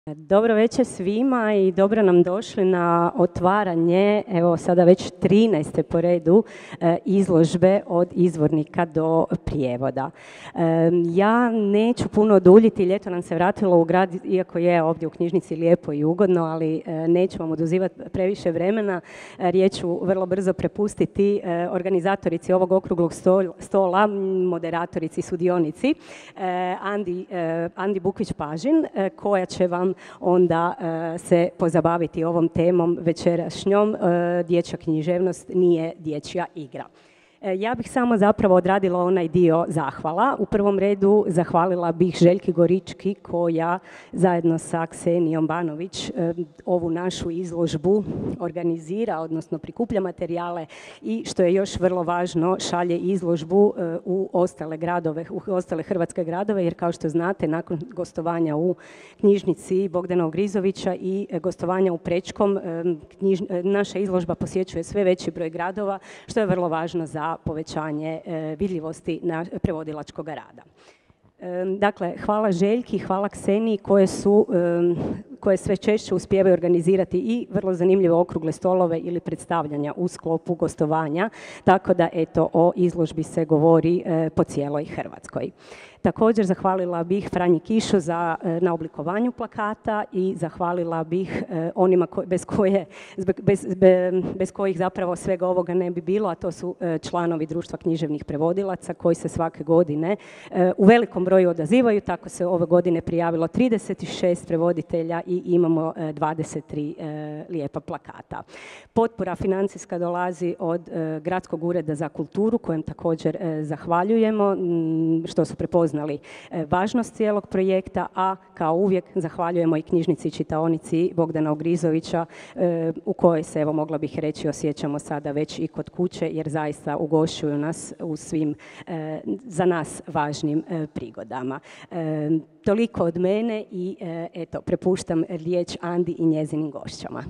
Dobro večer svima i dobro nam došli na otvaranje, evo sada već 13. po redu, izložbe od izvornika do prijevoda. Ja neću puno duljiti, ljeto nam se vratilo u grad, iako je ovdje u knjižnici lijepo i ugodno, ali neću vam oduzimati previše vremena. Riječ ću vrlo brzo prepustiti organizatorici ovog okruglog stola, moderatorici i sudionici, Andi Bukvić-Pažin, koja će vam onda se pozabaviti ovom temom večerašnjom. Dječja književnost nije dječja igra. Ja bih samo zapravo odradila onaj dio zahvala. U prvom redu zahvalila bih Željki Gorički koja zajedno sa Ksenijom Banović ovu našu izložbu organizira, odnosno prikuplja materijale i što je još vrlo važno šalje izložbu u ostale gradove, u ostale hrvatske gradove, jer kao što znate nakon gostovanja u knjižnici Bogdana Ogrizovića i gostovanja u Prečkom naša izložba posjećuje sve veći broj gradova, što je vrlo važno za povećanje vidljivosti prevodilačkog rada. Dakle, hvala Željki, hvala Kseniji koje sve češće uspijevaju organizirati i vrlo zanimljive okrugle stolove ili predstavljanja u sklopu gostovanja, tako da eto o izložbi se govori po cijeloj Hrvatskoj. Također zahvalila bih Franji Kišu na oblikovanju plakata i zahvalila bih onima bez kojih zapravo svega ovoga ne bi bilo, a to su članovi Društva književnih prevodilaca koji se svake godine u velikom broju odazivaju. Tako se ove godine prijavilo 36 prevoditelja i imamo 23 lijepa plakata. Potpora financijska dolazi od Gradskog ureda za kulturu kojem također zahvaljujemo što su prepoznali važnost cijelog projekta, a kao uvijek zahvaljujemo i knjižnici i čitaonici Bogdana Ogrizovića u kojoj se, evo mogla bih reći, osjećamo sada već i kod kuće jer zaista ugošćuju nas u svim za nas važnim prigodama. Toliko od mene i eto, prepuštam riječ Andi i njezinim gošćama.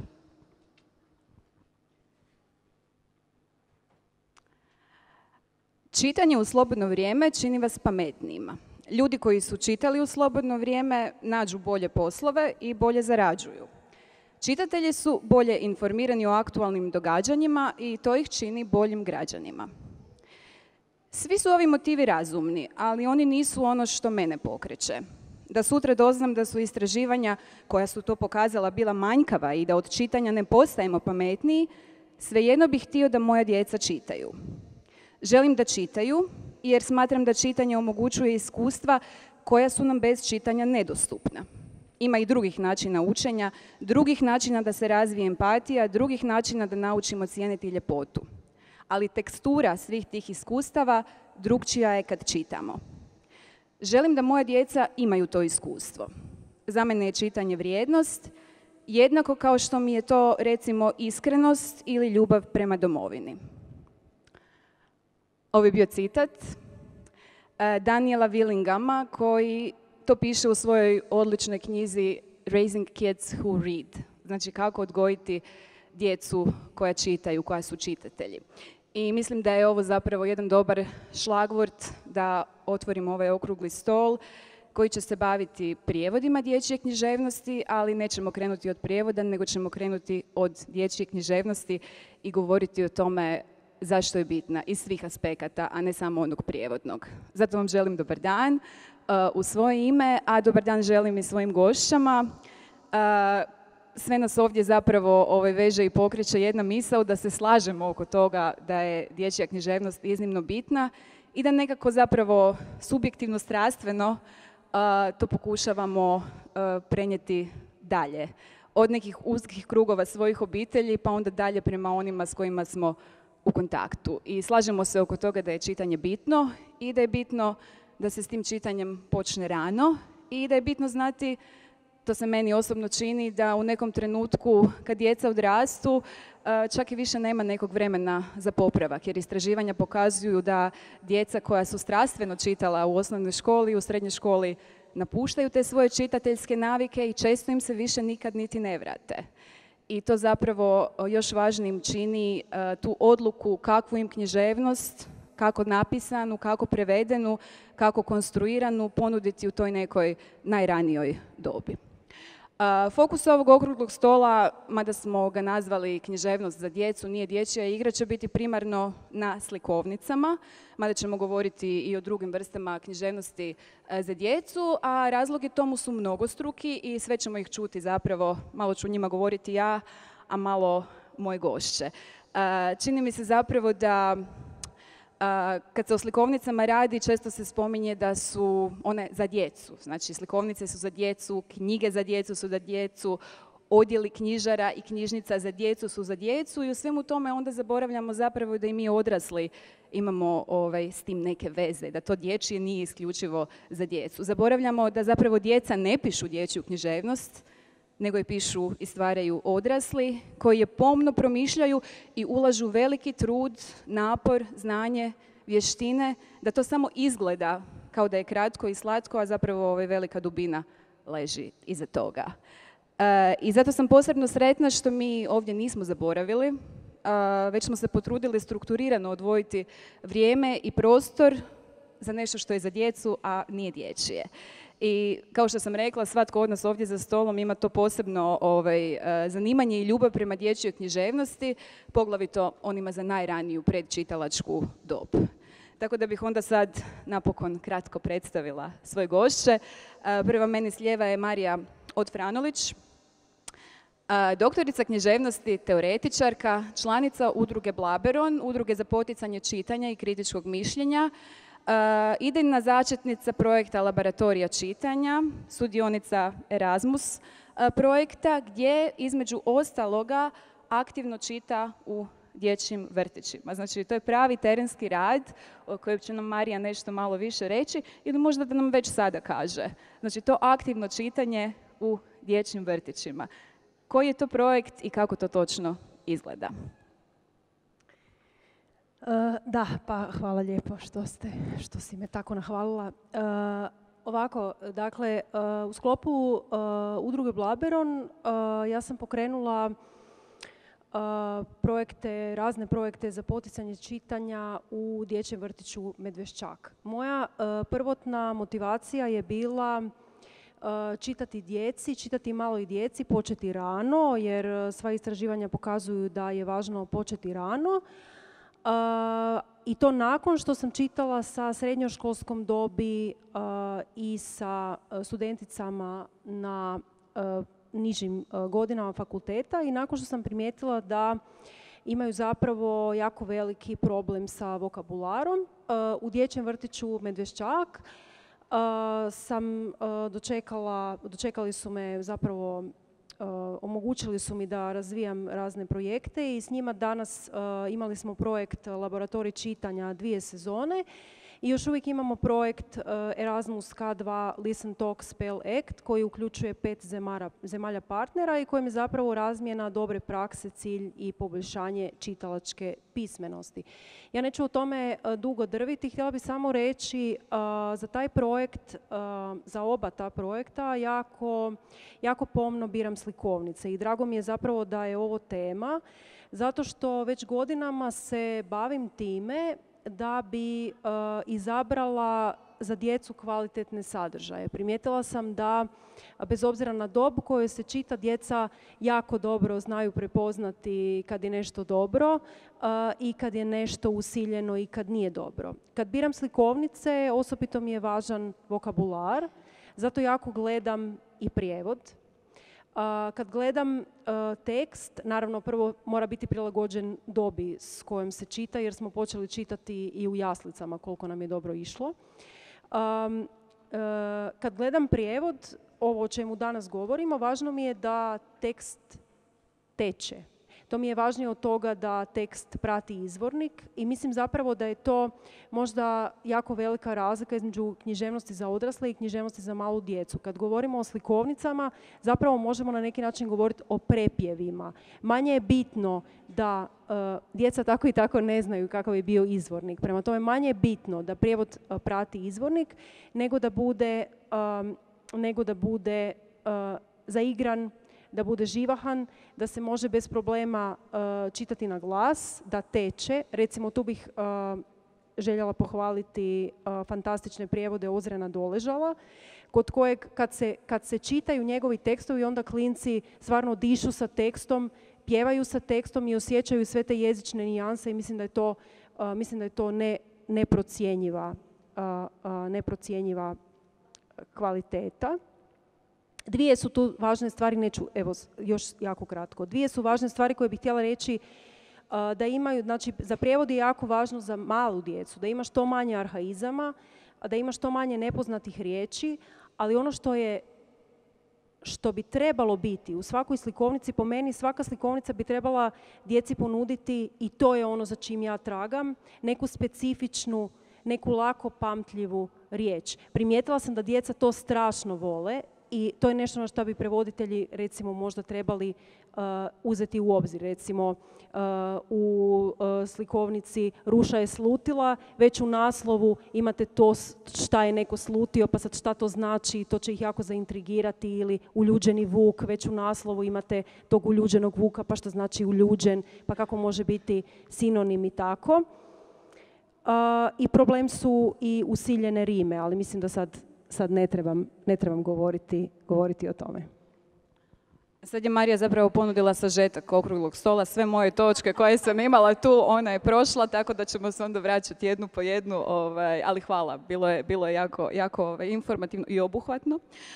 Čitanje u slobodno vrijeme čini vas pametnijima. Ljudi koji su čitali u slobodno vrijeme nađu bolje poslove i bolje zarađuju. Čitatelji su bolje informirani o aktualnim događanjima i to ih čini boljim građanima. Svi su ovi motivi razumni, ali oni nisu ono što mene pokreće. Da sutra doznam da su istraživanja koja su to pokazala bila manjkava i da od čitanja ne postajemo pametniji, svejedno bih htio da moja djeca čitaju. Želim da čitaju jer smatram da čitanje omogućuje iskustva koja su nam bez čitanja nedostupna. Ima i drugih načina učenja, drugih načina da se razvije empatija, drugih načina da naučimo cijeniti ljepotu. Ali tekstura svih tih iskustava drukčija je kad čitamo. Želim da moja djeca imaju to iskustvo. Za mene je čitanje vrijednost, jednako kao što mi je to, recimo, iskrenost ili ljubav prema domovini. Ovo je bio citat Daniela Willingama koji to piše u svojoj odličnoj knjizi Raising Kids Who Read. Znači kako odgojiti djecu koja čitaju, koja su čitatelji. I mislim da je ovo zapravo jedan dobar šlagvort da otvorimo ovaj okrugli stol koji će se baviti prijevodima dječje književnosti, ali nećemo krenuti od prijevoda, nego ćemo krenuti od dječje književnosti i govoriti o tome zašto je bitna iz svih aspekata, a ne samo onog prijevodnog. Zato vam želim dobar dan u svoje ime, a dobar dan želim i svojim gošćama. Sve nas ovdje zapravo veže i pokreće jedna misao da se slažemo oko toga da je dječja književnost iznimno bitna i da nekako zapravo subjektivno, strastveno to pokušavamo prenijeti dalje. Od nekih uskih krugova svojih obitelji pa onda dalje prema onima s kojima smo u kontaktu. I slažemo se oko toga da je čitanje bitno i da je bitno da se s tim čitanjem počne rano i da je bitno znati, to se meni osobno čini, da u nekom trenutku kad djeca odrastu čak i više nema nekog vremena za popravak, jer istraživanja pokazuju da djeca koja su strastveno čitala u osnovnoj školi i u srednjoj školi napuštaju te svoje čitateljske navike i često im se više nikad niti ne vrate. I to zapravo još važnijim čini tu odluku kakvu im književnost, kako napisanu, kako prevedenu, kako konstruiranu ponuditi u toj nekoj najranijoj dobi. Fokus ovog okruglog stola, mada smo ga nazvali književnost za djecu, nije dječja igra, će biti primarno na slikovnicama, mada ćemo govoriti i o drugim vrstama književnosti za djecu, a razlogi tomu su mnogostruki i sve ćemo ih čuti zapravo, malo ću o njima govoriti ja, a malo moje gošće. Čini mi se zapravo da kad se o slikovnicama radi, često se spominje da su one za djecu. Znači, slikovnice su za djecu, knjige za djecu su za djecu, odjeli knjižara i knjižnica za djecu su za djecu i u svemu tome onda zaboravljamo zapravo da i mi odrasli imamo s tim neke veze, da to dječje nije isključivo za djecu. Zaboravljamo da zapravo djeca ne pišu dječju književnost, nego je pišu i stvaraju odrasli koji je pomno promišljaju i ulažu veliki trud, napor, znanje, vještine, da to samo izgleda kao da je kratko i slatko, a zapravo velika dubina leži iza toga. I zato sam posebno sretna što mi ovdje nismo zaboravili, već smo se potrudili strukturirano odvojiti vrijeme i prostor za nešto što je za djecu, a nije dječje. I kao što sam rekla, svatko od nas ovdje za stolom ima to posebno zanimanje i ljubav prema dječjoj književnosti, poglavito onima za najraniju predčitalačku dob. Tako da bih onda sad napokon kratko predstavila svoje gošće. Prva meni s lijeva je Marija Otfranolić, doktorica književnosti, teoretičarka, članica udruge Blaberon, udruge za poticanje čitanja i kritičkog mišljenja, idejna začetnica projekta Laboratorija čitanja, sudionica Erasmus projekta, gdje između ostaloga aktivno čita u dječjim vrtićima. Znači, to je pravi terenski rad o kojem će nam Marija nešto malo više reći ili možda da nam već sada kaže. Znači, to aktivno čitanje u dječjim vrtićima. Koji je to projekt i kako to točno izgleda? Da, pa hvala lijepo što si me tako nahvalila. Ovako, dakle, u sklopu udruge Blaberon ja sam pokrenula razne projekte za poticanje čitanja u dječjem vrtiću Medveščak. Moja prvotna motivacija je bila čitati djeci, čitati maloj djeci, početi rano, jer sva istraživanja pokazuju da je važno početi rano. I to nakon što sam čitala sa srednjoškolskom dobi i sa studenticama na nižim godinama fakulteta i nakon što sam primijetila da imaju zapravo jako veliki problem sa vokabularom. U dječjem vrtiću Medveščak dočekali su me zapravo, omogućili su mi da razvijam razne projekte i s njima danas imali smo projekt Laboratorij čitanja 2 sezone i još uvijek imamo projekt Erasmus K2 Listen Talk Spell Act koji uključuje 5 zemalja partnera i kojem je zapravo razmjena dobre prakse, cilj i poboljšanje čitalačke pismenosti. Ja neću o tome dugo drviti, htjela bih samo reći za taj projekt, za oba ta projekta jako pomno biram slikovnice i drago mi je zapravo da je ovo tema zato što već godinama se bavim time da bi izabrala za djecu kvalitetne sadržaje. Primijetila sam da bez obzira na dob u kojoj se čita, djeca jako dobro znaju prepoznati kad je nešto dobro i kad je nešto usiljeno i kad nije dobro. Kad biram slikovnice, osobito mi je važan vokabular, zato jako gledam i prijevod. Kad gledam tekst, naravno prvo mora biti prilagođen dobi s kojom se čita, jer smo počeli čitati i u jaslicama koliko nam je dobro išlo. Kad gledam prijevod, ovo o čemu danas govorimo, važno mi je da tekst teče. To mi je važnije od toga da tekst prati izvornik i mislim zapravo da je to možda jako velika razlika između književnosti za odrasle i književnosti za malu djecu. Kad govorimo o slikovnicama, zapravo možemo na neki način govoriti o prepjevima. Manje je bitno da djeca tako i tako ne znaju kakav je bio izvornik. Prema tome, manje je bitno da prijevod prati izvornik nego da bude zaigran, da bude živahan, da se može bez problema čitati na glas, da teče. Recimo, tu bih željela pohvaliti fantastične prijevode Ozrena Doležala, kod kojeg kad se čitaju njegovi tekstovi, onda klinci stvarno dišu sa tekstom, pjevaju sa tekstom i osjećaju sve te jezične nijanse i mislim da je to neprocjenjiva kvaliteta. Dvije su tu važne stvari, neću, evo, još jako kratko. Dvije su važne stvari koje bih htjela reći da imaju, znači, za prijevod je jako važno za malu djecu, da ima što manje arhaizama, da ima što manje nepoznatih riječi, ali ono što bi trebalo biti u svakoj slikovnici, po meni svaka slikovnica bi trebala djeci ponuditi, i to je ono za čim ja tragam, neku specifičnu, neku lako pamtljivu riječ. Primijetila sam da djeca to strašno vole i to je nešto na što bi prevoditelji recimo možda trebali uzeti u obzir. Recimo u slikovnici Ruša je slutila, već u naslovu imate to šta je neko slutio, pa sad šta to znači, to će ih jako zaintrigirati, ili uljuđeni vuk, već u naslovu imate tog uljuđenog vuka, pa šta znači uljuđen, pa kako može biti sinonim i tako. I problem su i usiljene rime, ali mislim da sad ne trebam govoriti o tome. Sad je Marija zapravo ponudila sažetak okruglog stola, sve moje točke koje sam imala tu, ona je prošla, tako da ćemo se onda vraćati jednu po jednu, ali hvala, bilo je jako informativno i obuhvatno.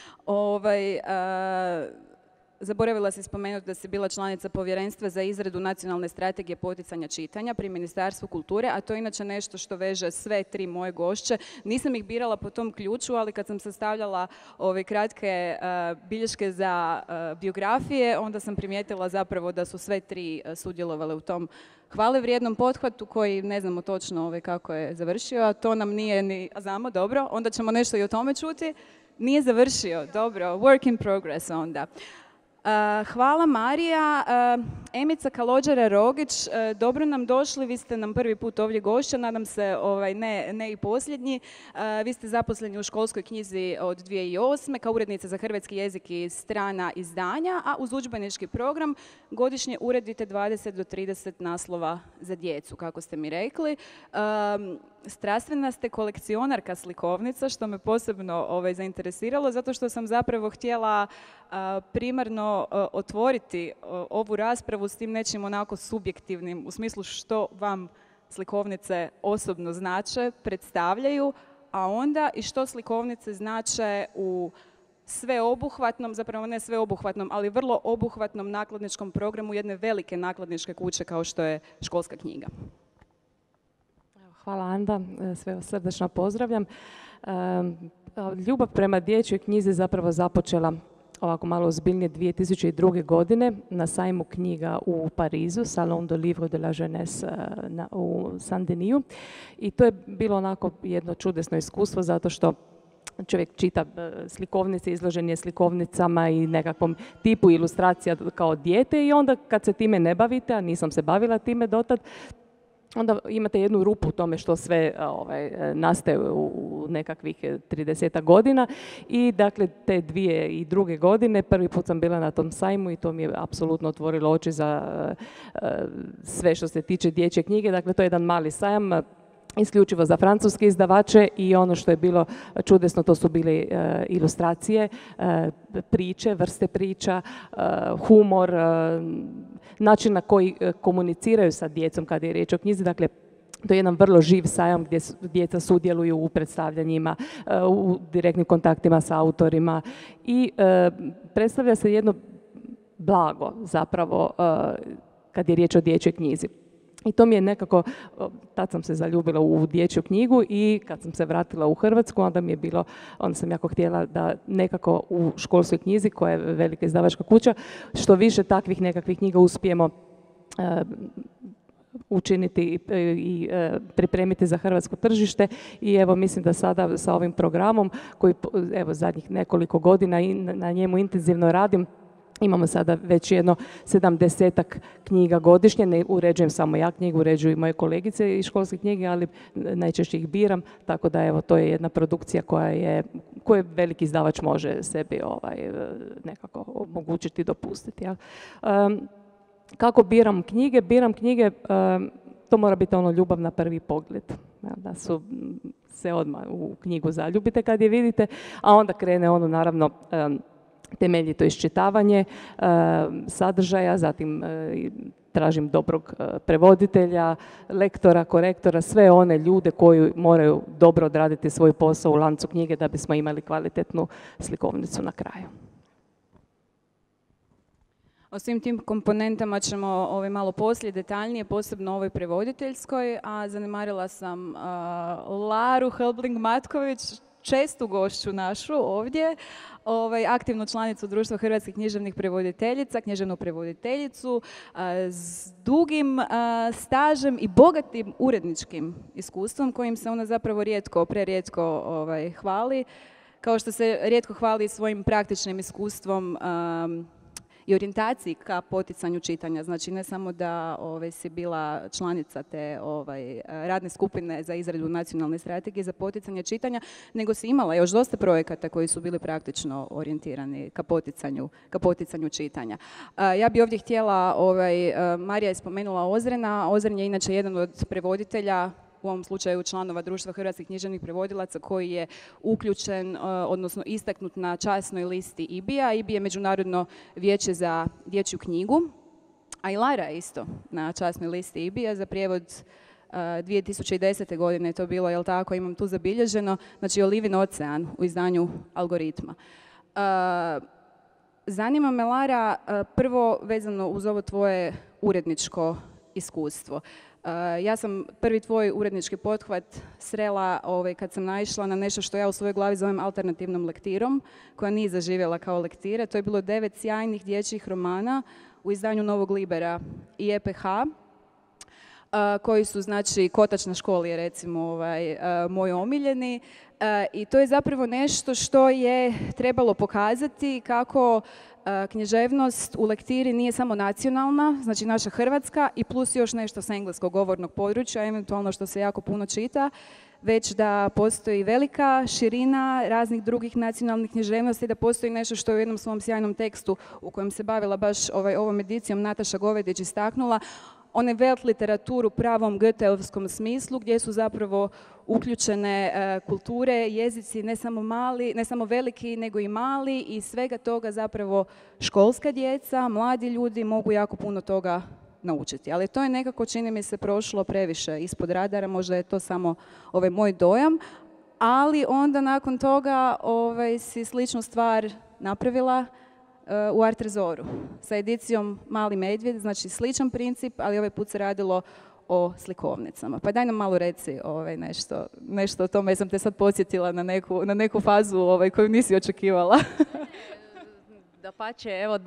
Zaboravila si spomenuti da si bila članica povjerenstva za izradu nacionalne strategije poticanja čitanja pri Ministarstvu kulture, a to je inače nešto što veže sve tri moje gošće. Nisam ih birala po tom ključu, ali kad sam sastavljala ove kratke bilješke za biografije, onda sam primijetila zapravo da su sve tri sudjelovale u tom hvale vrijednom pothvatu koji ne znamo točno kako je završio, a to nam nije ni, a znamo, dobro, onda ćemo nešto i o tome čuti. Nije završio, dobro, work in progress onda. Hvala Marija. Emica Kalođera-Rogić, dobro nam došli, vi ste nam prvi put ovdje gošća, nadam se ne i posljednji. Vi ste zaposleni u Školskoj knjizi od 2008. kao urednica za hrvatski jezik i strana izdanja, a uz udžbenički program godišnje uredite 20 do 30 naslova za djecu, kako ste mi rekli. Strastvena ste kolekcionarka slikovnica, što me posebno zainteresiralo, zato što sam zapravo htjela primarno otvoriti ovu raspravu s tim nečim onako subjektivnim, u smislu što vam slikovnice osobno znače, predstavljaju, a onda i što slikovnice znače u sveobuhvatnom, zapravo ne sveobuhvatnom, ali vrlo obuhvatnom nakladničkom programu jedne velike nakladničke kuće kao što je Školska knjiga. Hvala Anda, sve vas srdačno pozdravljam. Ljubav prema dječjoj knjizi zapravo započela ovako malo ozbiljnije 2002. godine na sajmu knjiga u Parizu, Salon du Livre de la Jeunesse u Saint-Denis. I to je bilo onako jedno čudesno iskustvo zato što čovjek čita slikovnice, izložen je slikovnicama i nekakvom tipu ilustracija kao dijete i onda kad se time ne bavite, a nisam se bavila time dotad, onda imate jednu rupu u tome što sve nastaje u nekakvih 30 godina i dakle te 2002. godine prvi put sam bila na tom sajmu i to mi je apsolutno otvorilo oči za sve što se tiče dječje knjige. Dakle, to je jedan mali sajam isključivo za francuske izdavače i ono što je bilo čudesno, to su bile ilustracije, priče, vrste priča, humor, način na koji komuniciraju sa djecom kada je riječ o knjizi. Dakle, to je jedan vrlo živ sajam gdje djeca sudjeluju u predstavljanjima, u direktnim kontaktima sa autorima i predstavlja se jedno blago zapravo kad je riječ o dječjoj knjizi. I to mi je nekako, tad sam se zaljubila u dječju knjigu i kad sam se vratila u Hrvatsku, onda sam jako htjela da nekako u Školskoj knjizi, koja je velika izdavačka kuća, što više takvih nekakvih knjiga uspijemo učiniti i pripremiti za hrvatsko tržište. I evo, mislim da sada sa ovim programom, koji evo zadnjih nekoliko godina i na njemu intenzivno radim, imamo sada već jedno 70-ak knjiga godišnje, ne uređujem samo ja knjigu, uređuju i moje kolegice iz Školske knjige, ali najčešće ih biram, tako da evo, to je jedna produkcija koju veliki izdavač može sebi nekako omogućiti i dopustiti. Ja. Kako biram knjige? Biram knjige, to mora biti ljubav na prvi pogled. da se odmah u knjigu zaljubite kad je vidite, a onda krene ono naravno temeljito iščitavanje sadržaja, zatim tražim dobrog prevoditelja, lektora, korektora, sve one ljude koji moraju dobro odraditi svoj posao u lancu knjige da bismo imali kvalitetnu slikovnicu na kraju. O svim tim komponentama ćemo malo poslije detaljnije, posebno ovoj prevoditeljskoj, a zanemarila sam Laru Helbling-Matković, čestu gošću našu ovdje, aktivnu članicu Društva hrvatskih književnih prevoditeljica, književnu prevoditeljicu s dugim stažem i bogatim uredničkim iskustvom kojim se ona zapravo prerijetko hvali, kao što se rijetko hvali svojim praktičnim iskustvom i orijentaciji ka poticanju čitanja. Znači ne samo da si bila članica te radne skupine za izradu nacionalne strategije za poticanje čitanja, nego si imala još dosta projekata koji su bili praktično orijentirani ka poticanju čitanja. Ja bi ovdje htjela, Marija je spomenula Ozrena. Ozren je inače jedan od prevoditelja, u ovom slučaju članova Društva hrvatskih književnih prevodilaca, koji je uključen, odnosno istaknut na časnoj listi IBI-a. IBI je Međunarodno vijeće za dječju knjigu, a i Lara je isto na časnoj listi IBI-a za prijevod 2010. godine je to bilo, jel tako, imam tu zabilježeno, znači Olivin ocean u izdanju Algoritma. Zanima me, Lara, prvo vezano uz ovo tvoje uredničko iskustvo. Ja sam prvi tvoj urednički pothvat srela kad sam naišla na nešto što ja u svojoj glavi zovem alternativnom lektirom, koja nije zaživjela kao lektira. To je bilo 9 sjajnih dječjih romana u izdanju Novog Libera i EPH, koji su, znači, Kotač na školi je recimo moj omiljeni. I to je zapravo nešto što je trebalo pokazati kako književnost u lektiri nije samo nacionalna, znači naša hrvatska, i plus još nešto s engleskog govornog područja, eventualno što se jako puno čita, već da postoji velika širina raznih drugih nacionalnih književnosti, da postoji nešto što je u jednom svom sjajnom tekstu u kojem se bavila baš ovom edicijom Nataša Govedić istaknula, one Welt literaturu u pravom Goetheovskom smislu, gdje su zapravo uključene kulture, jezici ne samo veliki, nego i mali, i svega toga zapravo školska djeca, mladi ljudi mogu jako puno toga naučiti. Ali to je nekako, čini mi se, prošlo previše ispod radara, možda je to samo moj dojam, ali onda nakon toga si sličnu stvar napravila u Art Trezoru sa edicijom Mali medvjed, znači sličan princip, ali ovaj put se radilo o slikovnicama. Pa daj nam malo reci nešto o tome, jer sam te sad podsjetila na neku fazu koju nisi očekivala. Dapače, evo,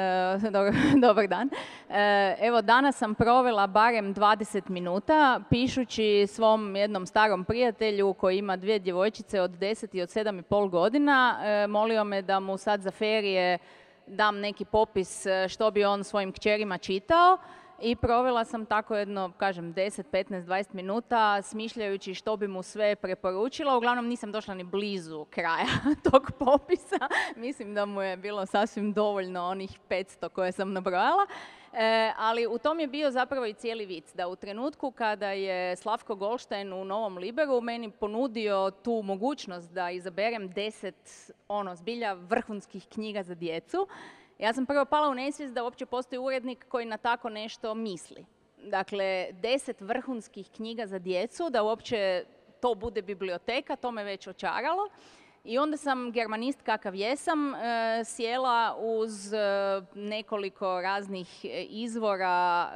dobar dan. Evo, danas sam provela barem 20 minuta pišući svom jednom starom prijatelju koji ima 2 djevojčice od 10 i od 7,5 godina. Molio me da mu sad za ferije dam neki popis što bi on svojim kćerima čitao. I provela sam tako jedno, kažem, 10, 15, 20 minuta smišljajući što bi mu sve preporučila. Uglavnom nisam došla ni blizu kraja tog popisa. Mislim da mu je bilo sasvim dovoljno onih 500 koje sam nabrojala. Ali u tom je bio zapravo i cijeli vic, da u trenutku kada je Slavko Golštajn u Novom Liberu meni ponudio tu mogućnost da izaberem 10 zbilja vrhunskih knjiga za djecu, ja sam prvo pala u nesvijest da uopće postoji urednik koji na tako nešto misli. Dakle, 10 vrhunskih knjiga za djecu, da uopće to bude biblioteka, to me već očaralo. I onda sam, germanist kakav jesam, sjela uz nekoliko raznih izvora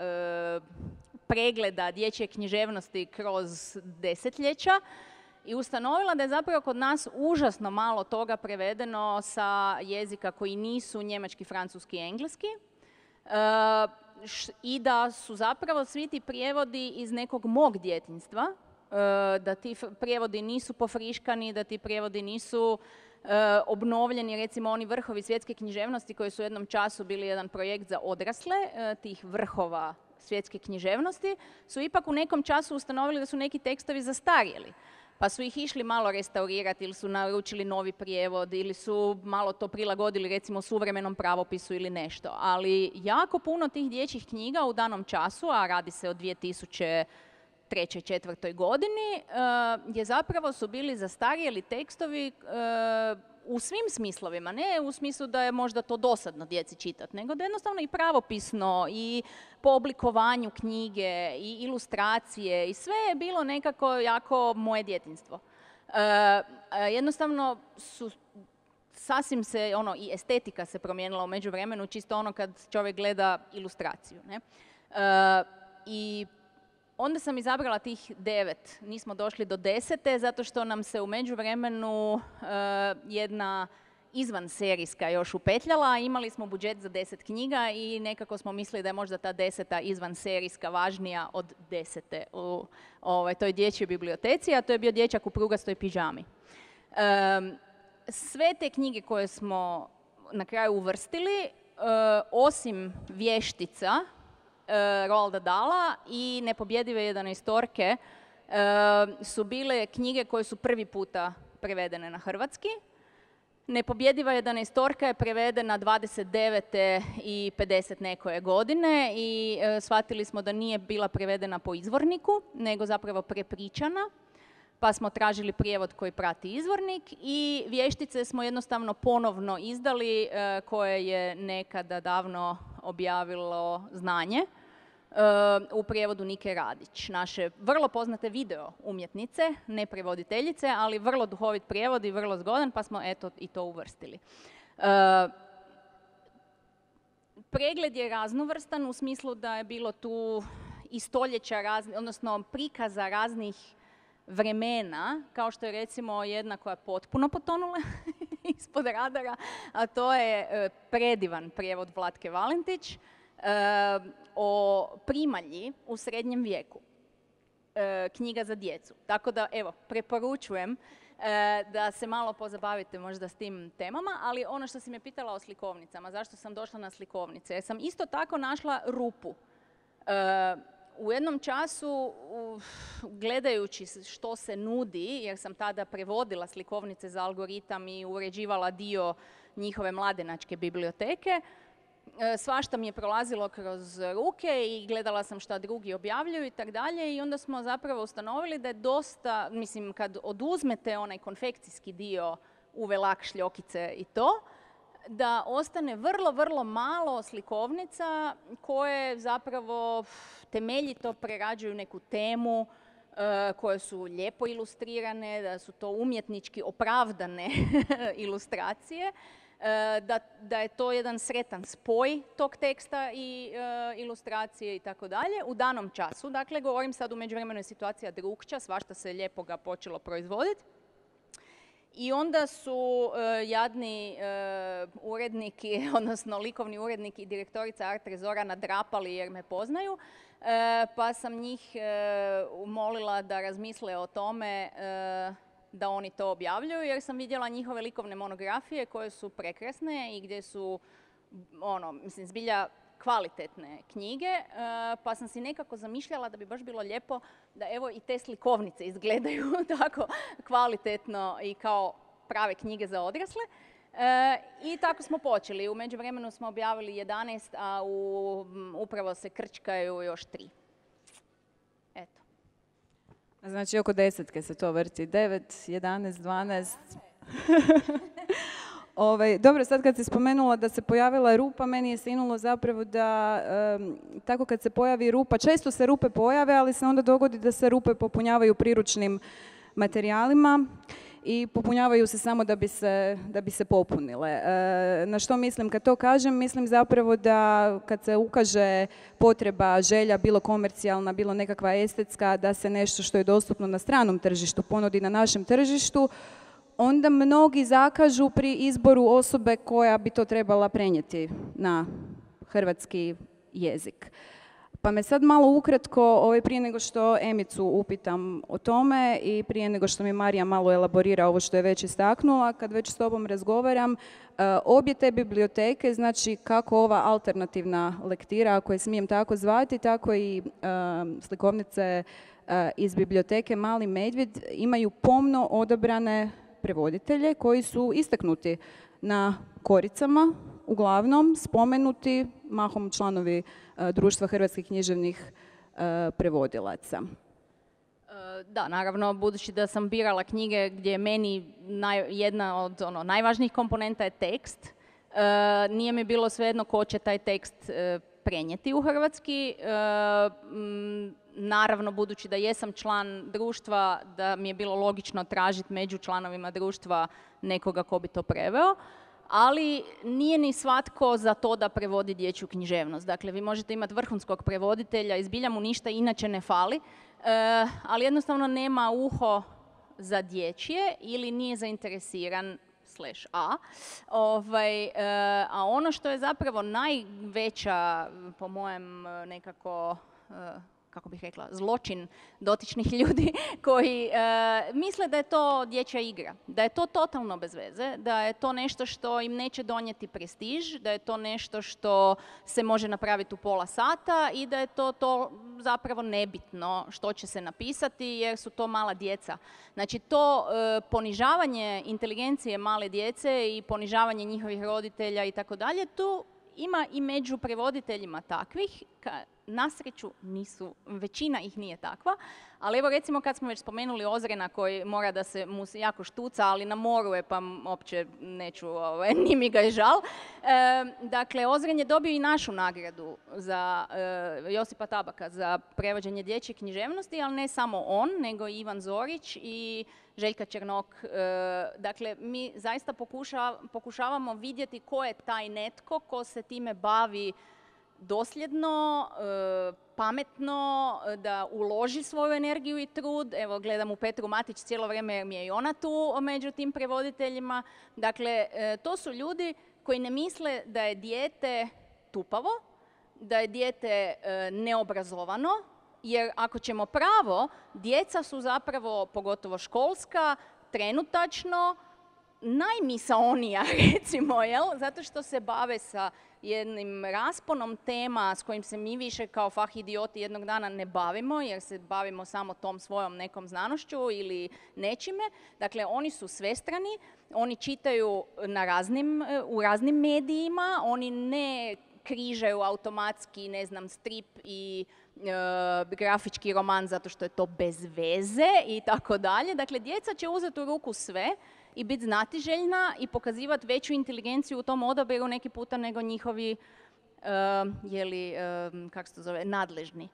pregleda dječje književnosti kroz desetljeća i ustanovila da je zapravo kod nas užasno malo toga prevedeno sa jezika koji nisu njemački, francuski i engleski. I da su zapravo svi ti prijevodi iz nekog mog djetinjstva, da ti prijevodi nisu pofriškani, da ti prijevodi nisu obnovljeni, recimo oni vrhovi svjetske književnosti koji su u jednom času bili jedan projekt za odrasle, tih vrhova svjetske književnosti, su ipak u nekom času ustanovili da su neki tekstovi zastarjeli. Pa su ih išli malo restaurirati ili su naručili novi prijevod ili su malo to prilagodili recimo suvremenom pravopisu ili nešto. Ali jako puno tih dječjih knjiga u danom času, a radi se o 2005. trećoj, četvrtoj godini, je zapravo su bili zastarjeli tekstovi u svim smislovima, ne u smislu da je možda to dosadno djeci čitati, nego da je jednostavno i pravopisno i po oblikovanju knjige i ilustracije i sve je bilo nekako jako moje djetinjstvo. Jednostavno su sasvim se, i estetika se promijenila u međuvremenu, čisto kad čovjek gleda ilustraciju, ne? I onda sam izabrala tih 9, nismo došli do 10. zato što nam se u međuvremenu jedna izvanserijska još upetljala. Imali smo budžet za 10 knjiga i nekako smo mislili da je možda ta 10. izvanserijska važnija od 10. u toj dječjoj biblioteci, a to je bio Dječak u prugastoj pižami. Sve te knjige koje smo na kraju uvrstili, osim Vještica, Roalda Dahla i Nepobjedive 11-orke, su bile knjige koje su prvi puta prevedene na hrvatski. Nepobjediva 11-orka je prevedena 29. i 50 nekoje godine i shvatili smo da nije bila prevedena po izvorniku, nego zapravo prepričana, pa smo tražili prijevod koji prati izvornik i Vještice smo jednostavno ponovno izdali, koje je nekada davno objavilo Znanje u prijevodu Nike Radić, naše vrlo poznate video umjetnice, ne prevoditeljice, ali vrlo duhovit prijevod i vrlo zgodan, pa smo eto i to uvrstili. Pregled je raznovrstan u smislu da je bilo tu i stoljeća, odnosno prikaza raznih vremena, kao što je recimo jedna koja je potpuno potonula ispod radara, a to je predivan prijevod Vlatke Valentić o primalji u srednjem vijeku. Knjiga za djecu. Tako da, evo, preporučujem da se malo pozabavite možda s tim temama, ali ono što si me pitala o slikovnicama, zašto sam došla na slikovnice, jer sam isto tako našla rupu. U jednom času, gledajući što se nudi, jer sam tada prevodila slikovnice za algoritam i uređivala dio njihove mladenačke biblioteke, svašta mi je prolazilo kroz ruke i gledala sam šta drugi objavljuju i tako dalje i onda smo zapravo ustanovili da je dosta, mislim, kad oduzmete onaj konfekcijski dio uvelak, šljokice i to, da ostane vrlo, vrlo malo slikovnica koje zapravo temeljito prerađuju neku temu, koje su lijepo ilustrirane, da su to umjetnički opravdane ilustracije, da je to jedan sretan spoj tog teksta i ilustracije i tako dalje u danom času. Dakle, govorim sad u međuvremenu je situacija drukčija, svašta se lijepo ga počelo proizvoditi. I onda su jadni uredniki, odnosno likovni urednik i direktorica Art Trezora nadrapali jer me poznaju, pa sam njih molila da razmisle o tome da oni to objavljuju, jer sam vidjela njihove likovne monografije koje su prekrasne i gdje su, mislim, zbilja kvalitetne knjige, pa sam si nekako zamišljala da bi baš bilo lijepo da evo i te slikovnice izgledaju tako kvalitetno i kao prave knjige za odrasle. I tako smo počeli. U međuvremenu smo objavili 11, a upravo se krčkaju još 3. Eto. Znači oko 10 se to vrti. 9, 11, 12. Dobro, sad kad si spomenula da se pojavila rupa, meni je sinulo zapravo da tako kad se pojavi rupa, često se rupe pojave, ali se onda dogodi da se rupe popunjavaju priručnim materijalima i popunjavaju se samo da bi se popunile. Na što mislim kad to kažem? Mislim zapravo da kad se ukaže potreba, želja, bilo komercijalna, bilo nekakva estetska, da se nešto što je dostupno na stranom tržištu ponudi na našem tržištu, onda mnogi zakažu pri izboru osobe koja bi to trebala prenijeti na hrvatski jezik. Pa me sad malo ukratko, prije nego što Emicu upitam o tome i prije nego što mi Marija malo elaborira ovo što je već istaknula, kad već s tobom razgovaram, obje te biblioteke, znači kako ova alternativna lektira, ako je smijem tako zvati, tako i slikovnice iz biblioteke Mali medvjed, imaju pomno odabrane prevoditelje koji su istaknuti na koricama, uglavnom spomenuti, mahom članovi Društva hrvatskih književnih prevodilaca. Da, naravno, budući da sam birala knjige gdje je meni jedna od najvažnijih komponenta je tekst, nije mi bilo svejedno ko će taj tekst prenijeti u hrvatski. Naravno, budući da jesam član društva, da mi je bilo logično tražiti među članovima društva nekoga ko bi to preveo, ali nije ni svatko za to da prevodi dječju književnost. Dakle, vi možete imati vrhunskog prevoditelja i zbilja mu ništa inače ne fali, ali jednostavno nema uho za dječje ili nije zainteresiran a ono što je zapravo najveća, po mojem nekako, kako bih rekla, zločin dotičnih ljudi koji misle da je to dječja igra, da je to totalno bez veze, da je to nešto što im neće donijeti prestiž, da je to nešto što se može napraviti u pola sata i da je to zapravo nebitno što će se napisati jer su to mala djeca. Znači to ponižavanje inteligencije male djece i ponižavanje njihovih roditelja i tako dalje, tu ima i među prevoditeljima takvih, na sreću većina ih nije takva, ali evo recimo kad smo već spomenuli Ozrena koji mora da se mu se jako štuca, ali na moru je pa uopće neću, ni mi ga je žal. Dakle, Ozren je dobio i našu nagradu za Josipa Tabaka za prevođenje dječje književnosti, ali ne samo on, nego i Ivan Zorić i Željka Černok. Dakle, mi zaista pokušavamo vidjeti ko je taj netko ko se time bavi dosljedno, pametno, da uloži svoju energiju i trud. Evo, gledam u Petru Matić cijelo vrijeme jer mi je i ona tu među tim prevoditeljima. Dakle, to su ljudi koji ne misle da je dijete tupavo, da je dijete neobrazovano, jer ako ćemo pravo, djeca su zapravo, pogotovo školska, trenutačno najmisaonija, recimo, jel? Zato što se bave sa jednim rasponom tema s kojim se mi više kao fah idioti jednog dana ne bavimo, jer se bavimo samo tom svojom nekom znanošću ili nečime. Dakle, oni su svestrani, oni čitaju u raznim medijima, oni ne križaju automatski, ne znam, strip i grafički roman zato što je to bez veze i tako dalje. Dakle, djeca će uzeti u ruku sve i biti znatiželjna i pokazivati veću inteligenciju u tom odabiru neki puta nego njihovi kako se to zove, nadležni.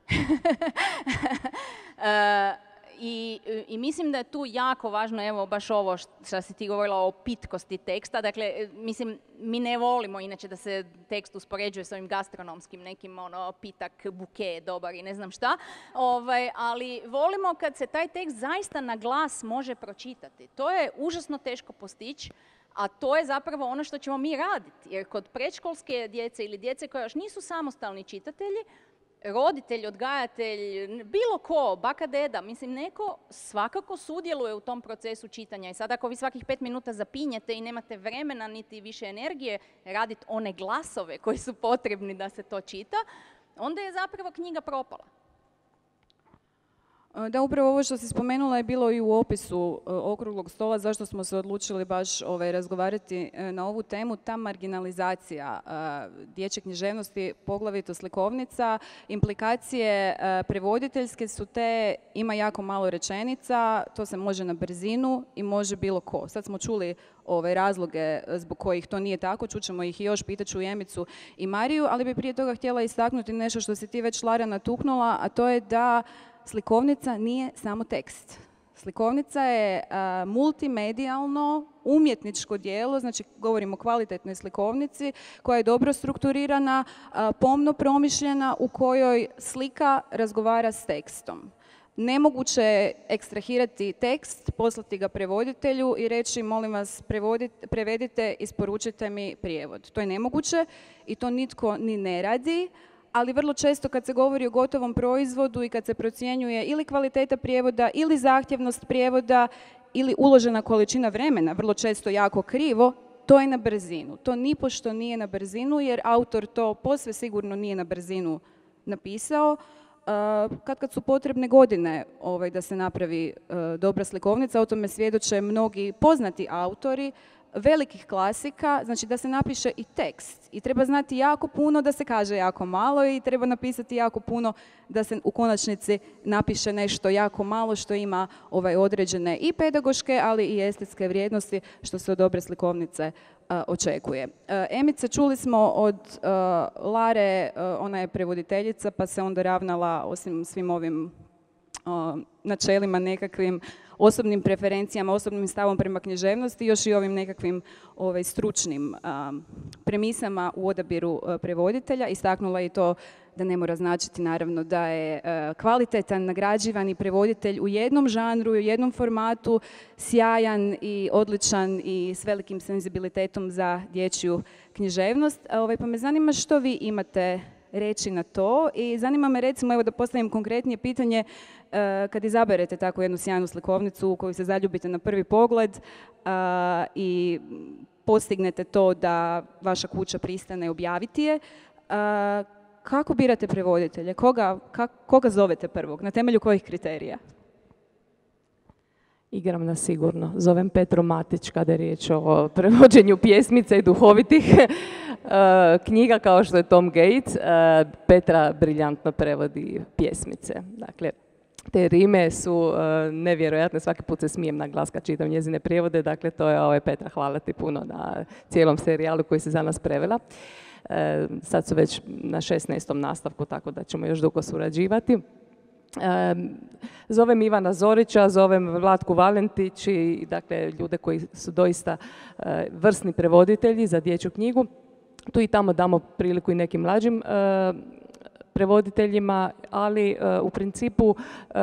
I mislim da je tu jako važno, evo baš ovo što si ti govorila o pitkosti teksta. Dakle, mislim, mi ne volimo inače da se tekst uspoređuje s ovim gastronomskim nekim pitak, buke, dobar i ne znam šta, ali volimo kad se taj tekst zaista na glas može pročitati. To je užasno teško postići, a to je zapravo ono što ćemo mi raditi. Jer kod predškolske djece ili djece koja još nisu samostalni čitatelji, roditelj, odgajatelj, bilo ko, baka, deda, mislim, neko svakako sudjeluje u tom procesu čitanja. I sad ako vi svakih 5 minuta zapinjete i nemate vremena niti više energije raditi one glasove koji su potrebni da se to čita, onda je zapravo knjiga propala. Da, upravo ovo što si spomenula je bilo i u opisu okruglog stola, zašto smo se odlučili baš razgovarati na ovu temu. Ta marginalizacija dječje književnosti, poglavito slikovnica, implikacije prevoditeljske su te, ima jako malo rečenica, to se može na brzinu i može bilo ko. Sad smo čuli razloge zbog kojih to nije tako, čućemo ih i još, pitaću i Emicu i Mariju, ali bi prije toga htjela istaknuti nešto što si ti već, Lara, natuknula, a to je da slikovnica nije samo tekst. Slikovnica je multimedijalno, umjetničko djelo, znači govorimo o kvalitetnoj slikovnici koja je dobro strukturirana, pomno promišljena, u kojoj slika razgovara s tekstom. Nemoguće je ekstrahirati tekst, poslati ga prevoditelju i reći molim vas prevedite, isporučite mi prijevod. To je nemoguće i to nitko ni ne radi. Ali vrlo često kad se govori o gotovom proizvodu i kad se procjenjuje ili kvaliteta prijevoda ili zahtjevnost prijevoda ili uložena količina vremena, vrlo često jako krivo, to je na brzinu. To nipošto nije na brzinu jer autor to posve sigurno nije na brzinu napisao. Kad su potrebne godine da se napravi dobra slikovnica, o tome svjedoče mnogi poznati autori, velikih klasika, znači da se napiše i tekst. I treba znati jako puno da se kaže jako malo i treba napisati jako puno da se u konačnici napiše nešto jako malo što ima određene i pedagoške, ali i estetske vrijednosti što se od dobre slikovnice očekuje. Emice, čuli smo od Lare, ona je prevoditeljica pa se onda ravnala osim svim ovim načelima nekakvim osobnim preferencijama, osobnim stavom prema književnosti, još i ovim nekakvim stručnim premisama u odabiru prevoditelja. Istaknula je i to da ne mora značiti naravno da je kvalitetan, nagrađivani prevoditelj u jednom žanru, u jednom formatu, sjajan i odličan i s velikim senzibilitetom za dječju književnost. Pa me zanima što vi imate reći na to i zanima me recimo, evo da postavim konkretnije pitanje, kad izaberete takvu jednu sjajnu slikovnicu u koju se zaljubite na prvi pogled i postignete to da vaša kuća pristane objaviti je, kako birate prevoditelje? Koga zovete prvog? Na temelju kojih kriterija? Igram na sigurno. Zovem Petru Matić kada je riječ o prevođenju pjesmica i duhovitih knjiga kao što je Tom Gates. Petra briljantno prevodi pjesmice. Dakle, te rime su nevjerojatne, svaki put se smijem na glas kad čitam njezine prijevode. Dakle, to je Petra, hvala ti puno na cijelom serijalu koji se za nas prevela. Sad su već na 16. nastavku, tako da ćemo još dugo surađivati. Zovem Ivana Zorića, zovem Vlatku Valentić i dakle, ljude koji su doista vrsni prevoditelji za dječju knjigu. Tu i tamo damo priliku i nekim mlađim prevoditeljima, ali u principu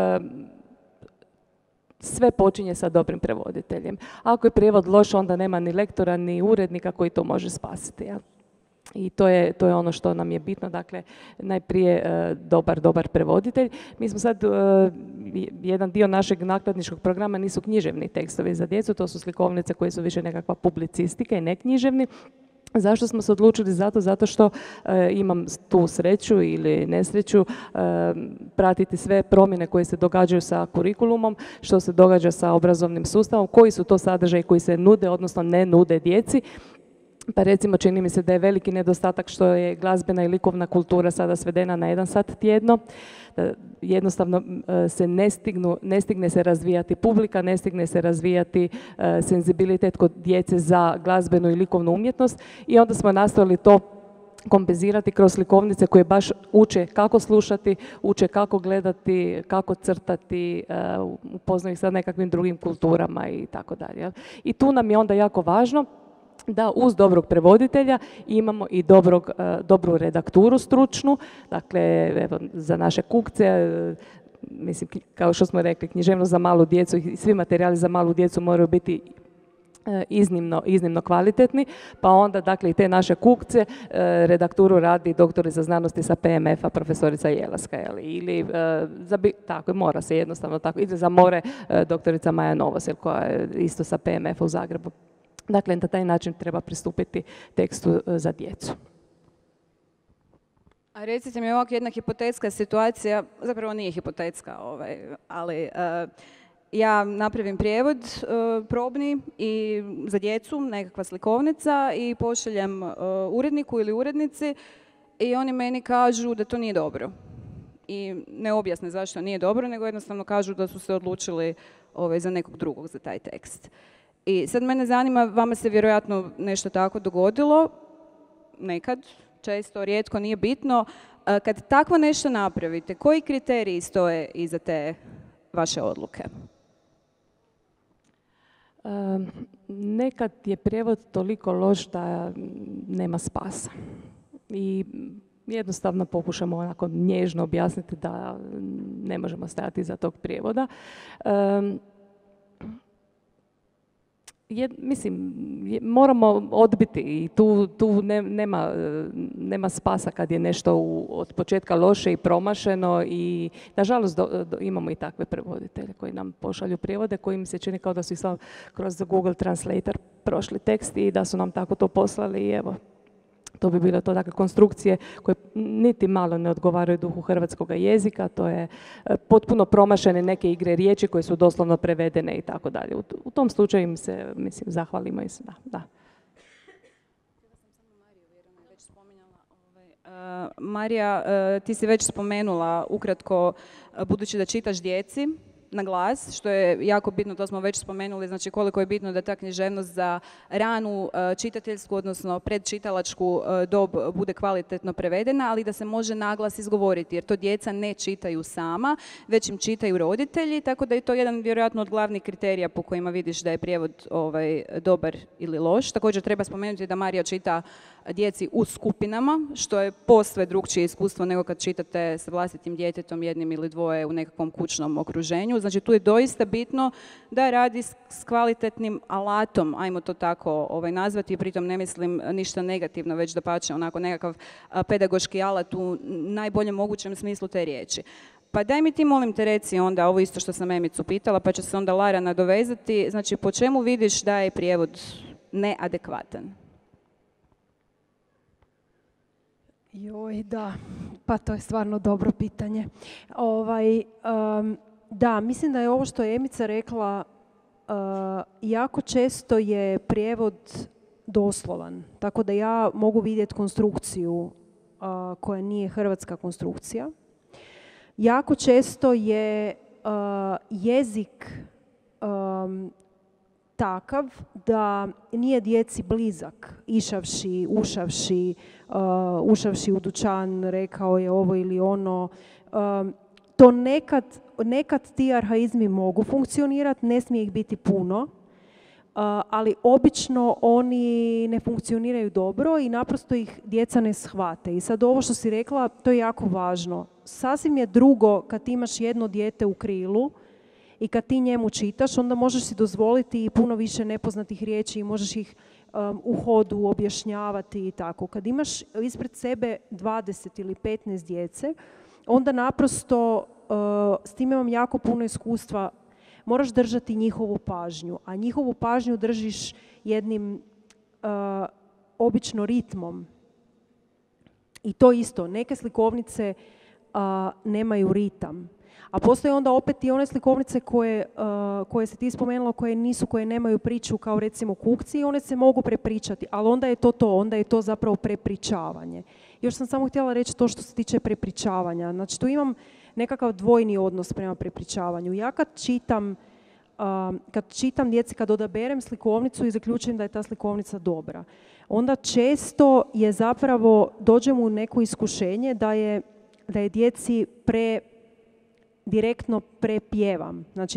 sve počinje sa dobrim prevoditeljem. Ako je prijevod loš, onda nema ni lektora, ni urednika koji to može spasiti. Ja? I to je ono što nam je bitno, dakle, najprije dobar prevoditelj. Mi smo sad, jedan dio našeg nakladničkog programa nisu književni tekstovi za djecu, to su slikovnice koje su više nekakva publicistika i ne književni. Zašto smo se odlučili za to? Zato što imam tu sreću ili nesreću pratiti sve promjene koje se događaju sa kurikulumom, što se događa sa obrazovnim sustavom, koji su to sadržaji koji se nude, odnosno ne nude djeci. Pa recimo čini mi se da je veliki nedostatak što je glazbena i likovna kultura sada svedena na 1 sat tjedno. Jednostavno se ne stigne se razvijati publika, ne stigne se razvijati senzibilitet kod djece za glazbenu i likovnu umjetnost i onda smo nastojali to kompenzirati kroz slikovnice koje baš uče kako slušati, uče kako gledati, kako crtati, upoznaju ih sa nekakvim drugim kulturama i tako dalje. I tu nam je onda jako važno da uz dobrog prevoditelja imamo i dobru redakturu stručnu, dakle evo, za naše kukce, mislim, kao što smo rekli, književnost za malu djecu i svi materijali za malu djecu moraju biti iznimno kvalitetni, pa onda dakle i te naše kukce redakturu radi doktorica znanosti sa PMF-a, profesorica Jelaska, ili tako, mora se jednostavno tako, ili za more doktorica Maja Novosel koja je isto sa PMF-a u Zagrebu. Dakle, na taj način treba pristupiti tekstu za djecu. A recite mi ovako jedna hipotetska situacija, zapravo nije hipotetska, ali ja napravim prijevod probni i za djecu, nekakva slikovnica i pošaljem uredniku ili urednici i oni meni kažu da to nije dobro. I ne objasne zašto nije dobro, nego jednostavno kažu da su se odlučili za nekog drugog za taj tekst. I sad mene zanima, vama se vjerojatno nešto tako dogodilo, nekad, često, rijetko, nije bitno. Kad takvo nešto napravite, koji kriteriji stoje iza te vaše odluke? Nekad je prijevod toliko loš da nema spasa. I jednostavno pokušamo onako nježno objasniti da ne možemo stajati iza tog prijevoda. Moramo odbiti i tu nema spasa kad je nešto od početka loše i promašeno i nažalost imamo i takve prevoditelje koji nam pošalju prijevode koji mi se čini kao da su ih samo kroz Google Translator prošli tekst i da su nam tako to poslali i evo, To bi bile to, dakle, konstrukcije koje niti malo ne odgovaraju duhu hrvatskog jezika. To je potpuno promašene neke igre riječi koje su doslovno prevedene i tako dalje. U tom slučaju im se, mislim, zahvalimo i se, da. Marija, ti si već spomenula ukratko, budući da čitaš djeci na glas, što je jako bitno, to smo već spomenuli, znači koliko je bitno da ta književnost za ranu čitateljsku, odnosno predčitalačku dob bude kvalitetno prevedena, ali da se može naglas izgovoriti, jer to djeca ne čitaju sama, već im čitaju roditelji, tako da je to jedan vjerojatno od glavnih kriterija po kojima vidiš da je prijevod dobar ili loš. Također treba spomenuti da Marija čita djeci u skupinama, što je posve drukčije iskustvo nego kad čitate sa vlastitim djetetom, jednim ili dvoje u nekakvom kućnom okruženju. Znači tu je doista bitno da radi s kvalitetnim alatom, ajmo to tako nazvati, pritom ne mislim ništa negativno, već dapače onako nekakav pedagoški alat u najboljem mogućem smislu te riječi. Pa daj mi ti, molim te, reci onda ovo isto što sam Emicu pitala, pa će se onda Lara nadovezati. Znači, po čemu vidiš da je prijevod neadekvatan? Joj, da, pa to je stvarno dobro pitanje. Da, mislim da je ovo što je Emica rekla, jako često je prijevod doslovan. Tako da ja mogu vidjeti konstrukciju koja nije hrvatska konstrukcija. Jako često je jezik takav da nije djeci blizak, išavši, ušavši u dućan, rekao je ovo ili ono. To nekad ti arhaizmi mogu funkcionirati, ne smije ih biti puno, ali obično oni ne funkcioniraju dobro i naprosto ih djeca ne shvate. I sad ovo što si rekla, to je jako važno. Sasvim je drugo kad imaš jedno dijete u krilu i kad ti njemu čitaš, onda možeš si dozvoliti i puno više nepoznatih riječi i možeš ih u hodu objašnjavati i tako. Kad imaš ispred sebe 20 ili 15 djece, onda naprosto, s tim imam jako puno iskustva, moraš držati njihovu pažnju, a njihovu pažnju držiš jednim obično ritmom. I to isto, neke slikovnice nemaju ritam. A postoje onda opet i one slikovnice koje se ti spomenula, koje nemaju priču, kao recimo Kukci, i one se mogu prepričati, ali onda je to zapravo prepričavanje. Još sam samo htjela reći to što se tiče prepričavanja. Znači tu imam nekakav dvojni odnos prema prepričavanju. Ja kad čitam djeci, kad odaberem slikovnicu i zaključujem da je ta slikovnica dobra, onda često je zapravo, dođem u neko iskušenje da je djeci direktno prepjevam. Znači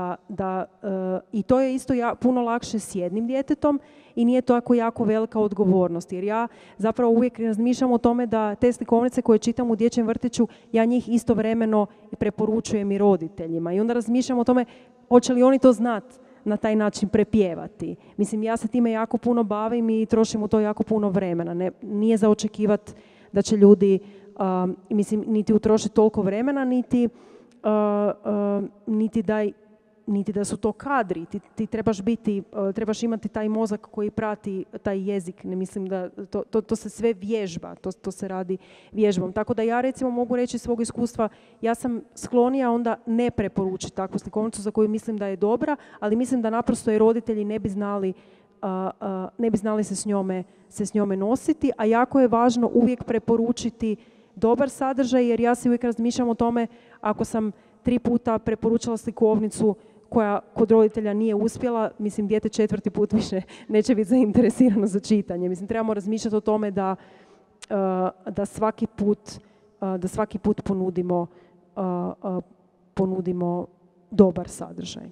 i to je isto puno lakše s jednim djetetom i nije to jako velika odgovornost. Jer ja zapravo uvijek razmišljam o tome da te slikovnice koje čitam u dječjem vrtiću, ja njih istovremeno preporučujem i roditeljima. I onda razmišljam o tome hoće li oni to znati na taj način prepjevati. Mislim, ja se time jako puno bavim i trošim u to jako puno vremena. Nije za očekivati da će ljudi niti utrošiti toliko vremena, niti da su to kadri. Ti trebaš imati taj mozak koji prati taj jezik. Ne mislim da to se sve vježba, to se radi vježbom. Tako da ja recimo mogu reći iz svog iskustva, ja sam sklonija onda ne preporučiti takvu slikovnicu za koju mislim da je dobra, ali mislim da naprosto i roditelji ne bi znali se s njome nositi, a jako je važno uvijek preporučiti dobar sadržaj, jer ja si uvijek razmišljam o tome, ako sam 3 puta preporučila slikovnicu koja kod roditelja nije uspjela, mislim, dijete 4. put više neće biti zainteresirano za čitanje. Mislim, trebamo razmišljati o tome da svaki put ponudimo dobar sadržaj.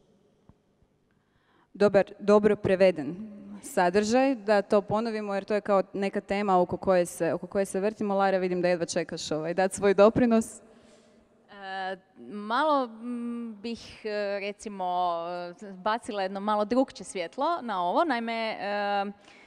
Dobro preveden sadržaj, da to ponovimo, jer to je kao neka tema oko koje se vrtimo. Lara, vidim da jedva čekaš dati svoj doprinos. Malo bih, recimo, bacila jedno malo drukčije svjetlo na ovo. Naime,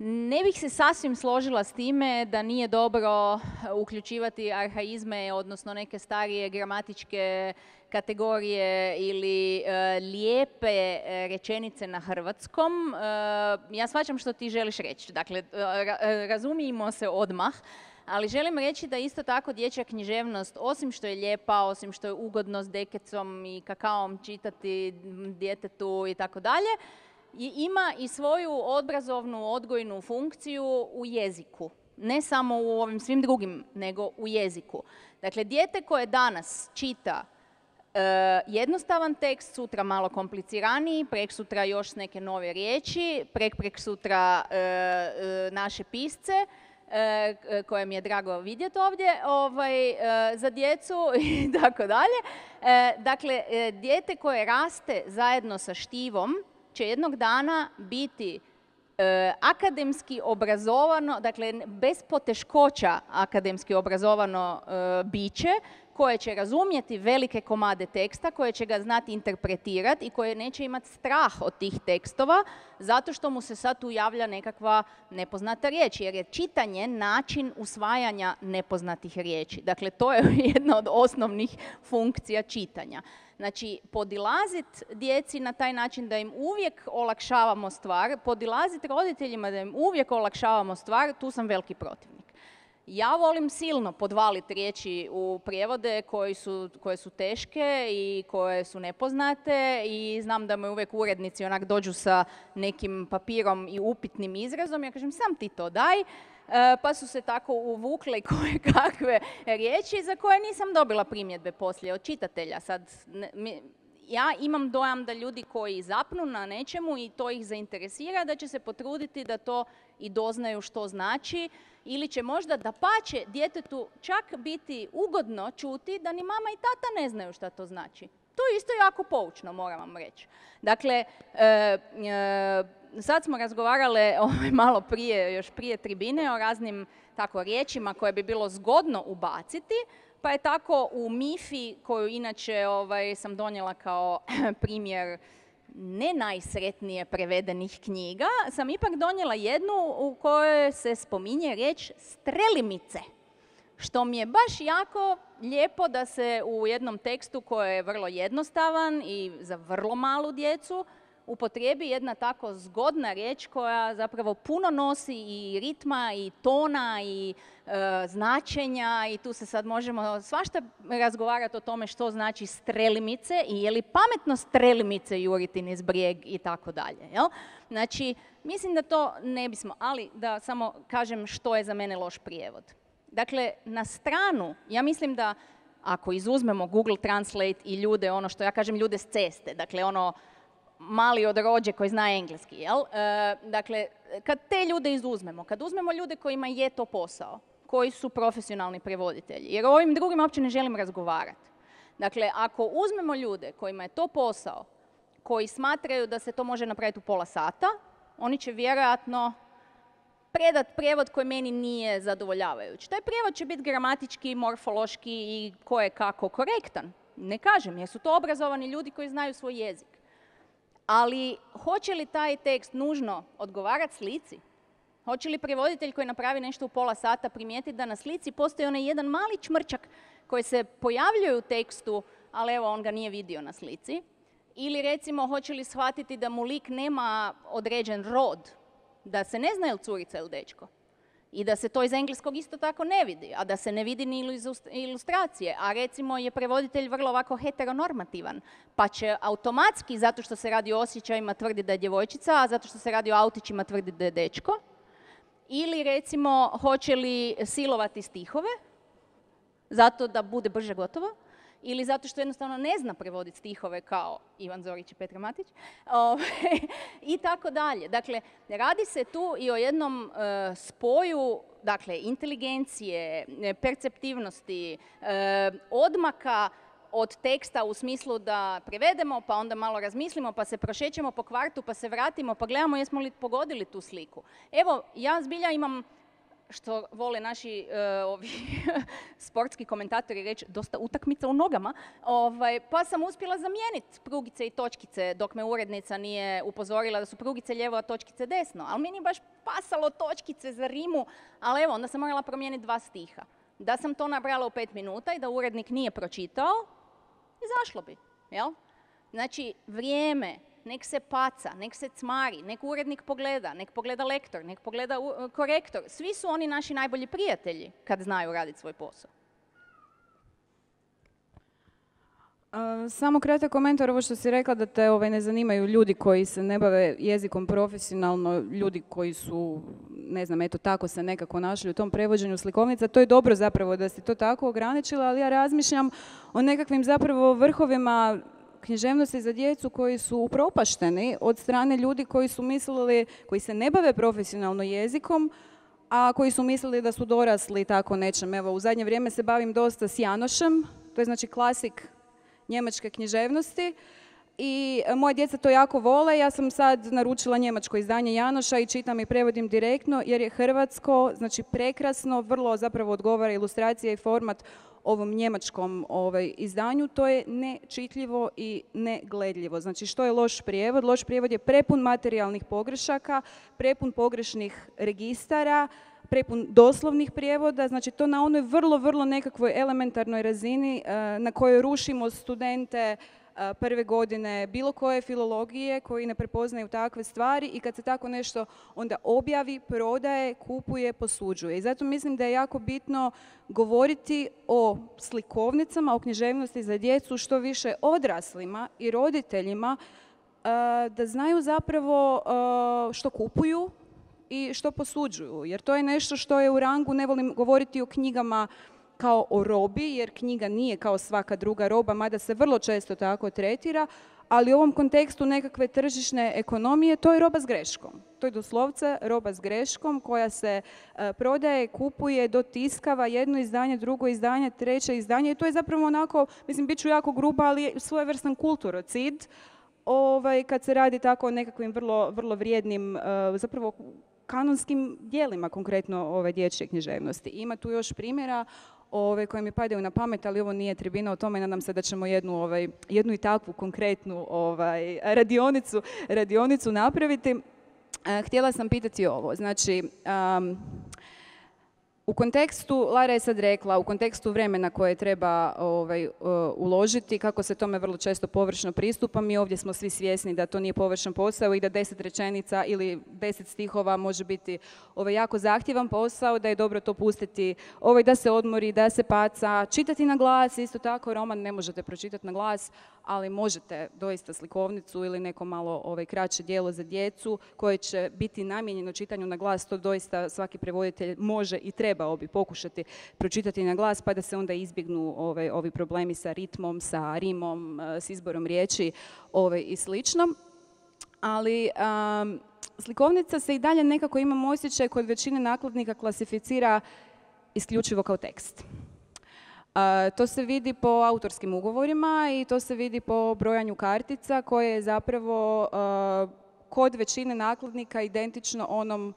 Ne bih se sasvim složila s time da nije dobro uključivati arhaizme, odnosno neke starije gramatičke kategorije ili lijepe rečenice na hrvatskom. Ja shvaćam što ti želiš reći. Dakle, razumijemo se odmah. Ali želim reći da isto tako dječja književnost, osim što je lijepa, osim što je ugodno s dekecom i kakaom čitati djetetu i tako dalje, ima i svoju obrazovnu, odgojnu funkciju u jeziku. Ne samo u ovim svim drugim, nego u jeziku. Dakle, dijete koje danas čita jednostavan tekst, sutra malo kompliciraniji, preksutra još neke nove riječi, preksutra naše pisce, koje mi je drago vidjeti ovdje, za djecu i tako dalje. Dakle, dijete koje raste zajedno sa štivom će jednog dana biti akademski obrazovano, dakle bez poteškoća akademski obrazovano biće, koje će razumjeti velike komade teksta, koje će ga znati interpretirati i koje neće imati strah od tih tekstova, zato što mu se sad tu javlja nekakva nepoznata riječ, jer je čitanje način usvajanja nepoznatih riječi. Dakle, to je jedna od osnovnih funkcija čitanja. Znači, podilaziti djeci na taj način da im uvijek olakšavamo stvar, podilaziti roditeljima da im uvijek olakšavamo stvar, tu sam veliki protivnik. Ja volim silno podvaliti riječi u prijevode koje su teške i koje su nepoznate i znam da me uvijek urednici onak dođu sa nekim papirom i upitnim izrazom. Ja kažem, sam ti to daj. Pa su se tako uvukle koje kakve riječi za koje nisam dobila primjedbe poslije od čitatelja. Sad, ja imam dojam da ljudi koji zapnu na nečemu i to ih zainteresira, da će se potruditi da to i doznaju što znači, ili će možda dapače djetetu čak biti ugodno čuti da ni mama i tata ne znaju šta to znači. To je isto jako poučno, moram vam reći. Dakle, sad smo razgovarale malo prije, još prije tribine, o raznim tako riječima koje bi bilo zgodno ubaciti, pa je tako u MIFI, koju inače sam donijela kao primjer ne najsretnije prevedenih knjiga, sam ipak donijela jednu u kojoj se spominje riječ strelimice. Što mi je baš jako lijepo da se u jednom tekstu koji je vrlo jednostavan i za vrlo malu djecu upotrijebi jedna tako zgodna riječ koja zapravo puno nosi i ritma i tona i značenja i tu se sad možemo svašta razgovarati o tome što znači strelimice i je li pametno strelimice juriti niz brijeg i tako dalje. Znači, mislim da to ne bismo, ali da samo kažem što je za mene loš prijevod. Dakle, na stranu, ja mislim da ako izuzmemo Google Translate i ljude, ono što ja kažem ljude s ceste, dakle ono mali od rođe koji zna engleski, jel? Dakle, kad te ljude izuzmemo, kad uzmemo ljude kojima je to posao, koji su profesionalni prevoditelji, jer o ovim drugima uopće ne želim razgovarati. Dakle, ako uzmemo ljude kojima je to posao, koji smatraju da se to može napraviti u pola sata, oni će vjerojatno predat prijevod koji meni nije zadovoljavajući. Taj prijevod će biti gramatički, morfološki i koje kako korektan. Ne kažem, jer su to obrazovani ljudi koji znaju svoj jezik. Ali hoće li taj tekst nužno odgovarati slici? Hoće li prevoditelj koji napravi nešto u pola sata primijetiti da na slici postoji onaj jedan mali čmrčak koji se pojavljuje u tekstu, ali evo on ga nije vidio na slici? Ili recimo hoće li shvatiti da mu lik nema određen rod, da se ne zna je li curica ili dečko? I da se to iz engleskog isto tako ne vidi, a da se ne vidi ni ilustracije. A recimo je prevoditelj vrlo ovako heteronormativan, pa će automatski, zato što se radi o osjećajima, tvrdi da je djevojčica, a zato što se radi o autićima, tvrdi da je dečko. Ili recimo, hoće li silovati stihove, zato da bude brže gotovo, ili zato što jednostavno ne zna prevoditi stihove kao Ivan Zorić i Petra Matić, i tako dalje. Dakle, radi se tu i o jednom spoju, dakle, inteligencije, perceptivnosti, odmaka od teksta u smislu da prevedemo, pa onda malo razmislimo, pa se prošećemo po kvartu, pa se vratimo, pa gledamo jesmo li pogodili tu sliku. Evo, ja zbilja imam što vole naši sportski komentatori reći, dosta utakmica u nogama, pa sam uspjela zamijeniti prugice i točkice dok me urednica nije upozorila da su prugice lijevo, a točkice desno. Ali meni baš pasalo točkice za rimu, ali evo, onda sam morala promijeniti 2 stiha. Da sam to nabrala u 5 minuta i da urednik nije pročitao, izašlo bi, jel? Znači, vrijeme, nek se paca, nek se cmari, nek urednik pogleda, nek pogleda lektor, nek pogleda korektor. Svi su oni naši najbolji prijatelji kad znaju raditi svoj posao. Samo kratak komentar, ovo što si rekla da te ne zanimaju ljudi koji se ne bave jezikom profesionalno, ljudi koji su, ne znam, eto tako se nekako našli u tom prevođenju slikovnica. To je dobro zapravo da si to tako ograničila, ali ja razmišljam o nekakvim zapravo vrhovima književnosti za djecu koji su upropašteni od strane ljudi koji su mislili, koji se ne bave profesionalno jezikom, a koji su mislili da su dorasli tako nečem. Evo, u zadnje vrijeme se bavim dosta s Janošem, to je znači klasik njemačke književnosti i moje djeca to jako vole. Ja sam sad naručila njemačko izdanje Janoša i čitam i prevodim direktno jer je hrvatsko, znači prekrasno, vrlo zapravo odgovara ilustracija i format ovom njemačkom izdanju. To je nečitljivo i negledljivo. Znači što je loš prijevod? Loš prijevod je prepun materijalnih pogrešaka, prepun pogrešnih registara, prepun doslovnih prijevoda, znači to na onoj vrlo nekakvoj elementarnoj razini na kojoj rušimo studente prve godine bilo koje filologije koji ne prepoznaju takve stvari i kad se tako nešto onda objavi, prodaje, kupuje, posuđuje. I zato mislim da je jako bitno govoriti o slikovnicama, o književnosti za djecu što više odraslima i roditeljima da znaju zapravo što kupuju i što posuđuju, jer to je nešto što je u rangu, ne volim govoriti o knjigama kao o robi, jer knjiga nije kao svaka druga roba, mada se vrlo često tako tretira, ali u ovom kontekstu nekakve tržišne ekonomije to je roba s greškom. To je doslovce roba s greškom koja se prodaje, kupuje, dotiskava jedno izdanje, drugo izdanje, treće izdanje i to je zapravo onako, mislim, bit ću jako gruba, ali svojevrstan kulturocid kad se radi tako o nekakvim vrlo vrijednim, zapravo kanonskim dijelima, konkretno dječje književnosti. Ima tu još primjera koje mi padaju na pamet, ali ovo nije tribina o tome. Nadam se da ćemo jednu i takvu konkretnu radionicu napraviti. Htjela sam pitati ovo. Znači, u kontekstu, Lara je sad rekla, u kontekstu vremena koje treba uložiti, kako se tome vrlo često površno pristupa, mi ovdje smo svi svjesni da to nije površan posao i da 10 rečenica ili 10 stihova može biti jako zahtjevan posao, da je dobro to pustiti, da se odmori, da se paca, čitati na glas, isto tako roman ne možete pročitati na glas, ali možete doista slikovnicu ili neko malo kraće djelo za djecu koje će biti namijenjeno čitanju na glas, to doista svaki prevoditelj može i trebao bi pokušati pročitati na glas pa da se onda izbjegnu ovi problemi sa ritmom, sa rimom, s izborom riječi i slično. Ali slikovnica se i dalje nekako, imam osjećaj, kod većine nakladnika klasificira isključivo kao tekst. To se vidi po autorskim ugovorima i to se vidi po brojanju kartica koje je zapravo kod većine nakladnika identično onom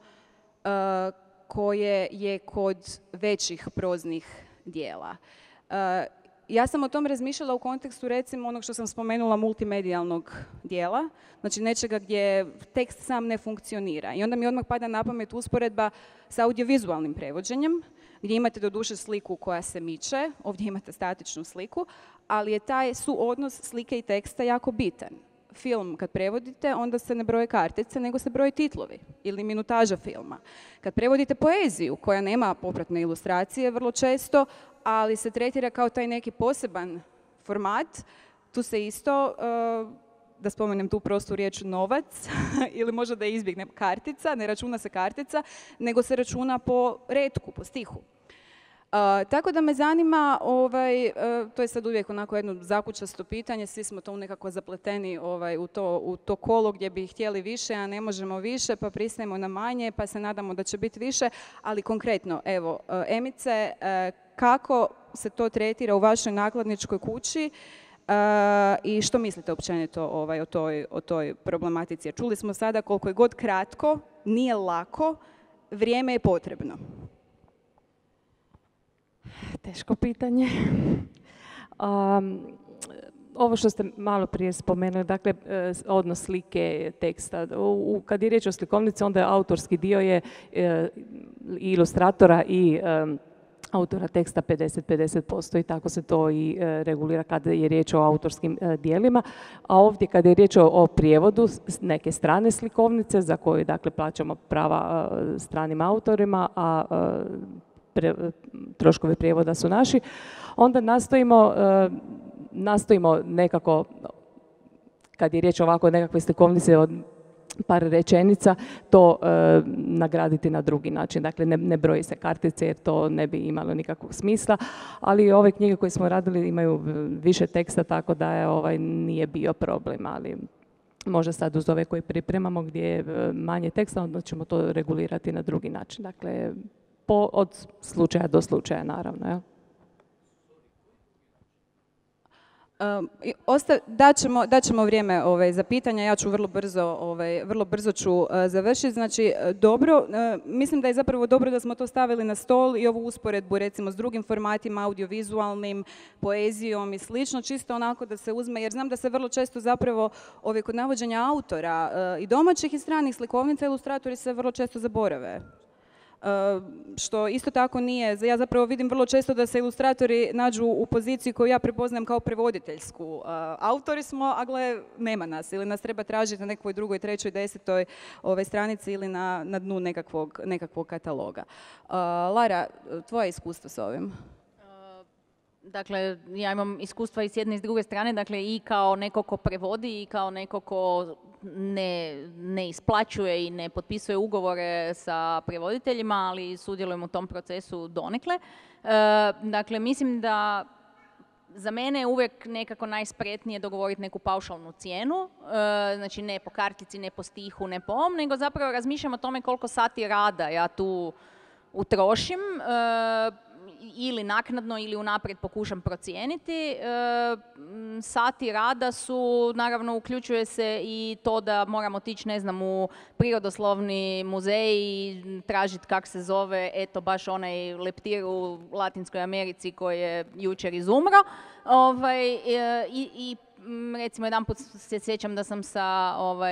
koje je kod većih proznih dijela. Ja sam o tom razmišljala u kontekstu recimo onog što sam spomenula multimedijalnog dijela, znači nečega gdje tekst sam ne funkcionira. I onda mi odmah pada na pamet usporedba sa audiovizualnim prevođenjem, gdje imate doduše sliku koja se miče, ovdje imate statičnu sliku, ali je taj suodnos slike i teksta jako bitan. Film kad prevodite, onda se ne broje kartice, nego se broje titlovi ili minutaža filma. Kad prevodite poeziju, koja nema popratne ilustracije vrlo često, ali se tretira kao taj neki poseban format, tu se isto, da spomenem tu prostu riječ novac, ili možda da izbjegnem kartica, ne računa se kartica, nego se računa po retku, po stihu. Tako da me zanima, to je sad uvijek onako jedno zakučasto pitanje, svi smo to nekako zapleteni u to kolo gdje bi htjeli više, a ne možemo više, pa pristajemo na manje, pa se nadamo da će biti više, ali konkretno, evo, Emice, kako se to tretira u vašoj nakladničkoj kući i što mislite općenito o toj problematici? Čuli smo sada koliko je god kratko, nije lako, vrijeme je potrebno. Teško pitanje. Ovo što ste malo prije spomenuli, dakle, odnos slike, teksta. Kad je riječ o slikovnici, onda je autorski dio je ilustratora i autora teksta 50% i tako se to i regulira kada je riječ o autorskim dijelima. A ovdje kada je riječ o prijevodu neke strane slikovnice za koju dakle plaćamo prava stranim autorima, a troškovi prijevoda su naši, onda nastojimo nekako, kad je riječ ovako nekakve slikovnice od par rečenica, to nagraditi na drugi način. Dakle, ne broji se kartice jer to ne bi imalo nikakvog smisla, ali ove knjige koje smo radili imaju više teksta, tako da je nije bio problem, ali možda sad uz ove koje pripremamo gdje je manje teksta, onda ćemo to regulirati na drugi način. Dakle, od slučaja do slučaja, naravno. Ja. Daćemo vrijeme za pitanja, ja ću vrlo brzo ću završiti. Znači, dobro, mislim da je zapravo dobro da smo to stavili na stol i ovu usporedbu recimo s drugim formatima, audiovizualnim, poezijom i slično, čisto onako da se uzme, jer znam da se vrlo često zapravo kod navođenja autora i domaćih i stranih slikovnica, ilustratori se vrlo često zaborave. Što isto tako nije, ja zapravo vidim vrlo često da se ilustratori nađu u poziciji koju ja prepoznajem kao prevoditeljsku. Autori smo, a gle, nema nas, ili nas treba tražiti na nekoj drugoj, trećoj, 10. stranici ili na dnu nekakvog kataloga. Lara, tvoje iskustvo s ovim? Dakle, ja imam iskustva i s jedne i s druge strane, dakle i kao neko ko prevodi i kao neko ko ne isplaćuje i ne potpisuje ugovore sa prevoditeljima, ali sudjelujem u tom procesu donekle. Dakle, mislim da za mene je uvijek nekako najspretnije dogovoriti neku paušalnu cijenu, znači ne po kartici, ne po stihu, ne po ovom, nego zapravo razmišljam o tome koliko sati rada ja tu utrošim, ili naknadno ili unaprijed pokušam procijeniti. Sati rada su, naravno uključuje se i to da moramo otići, ne znam, u prirodoslovni muzej i tražiti kak se zove, eto baš onaj leptir u Latinskoj Americi koji je jučer izumro. I recimo jedan put se sjećam da sam sa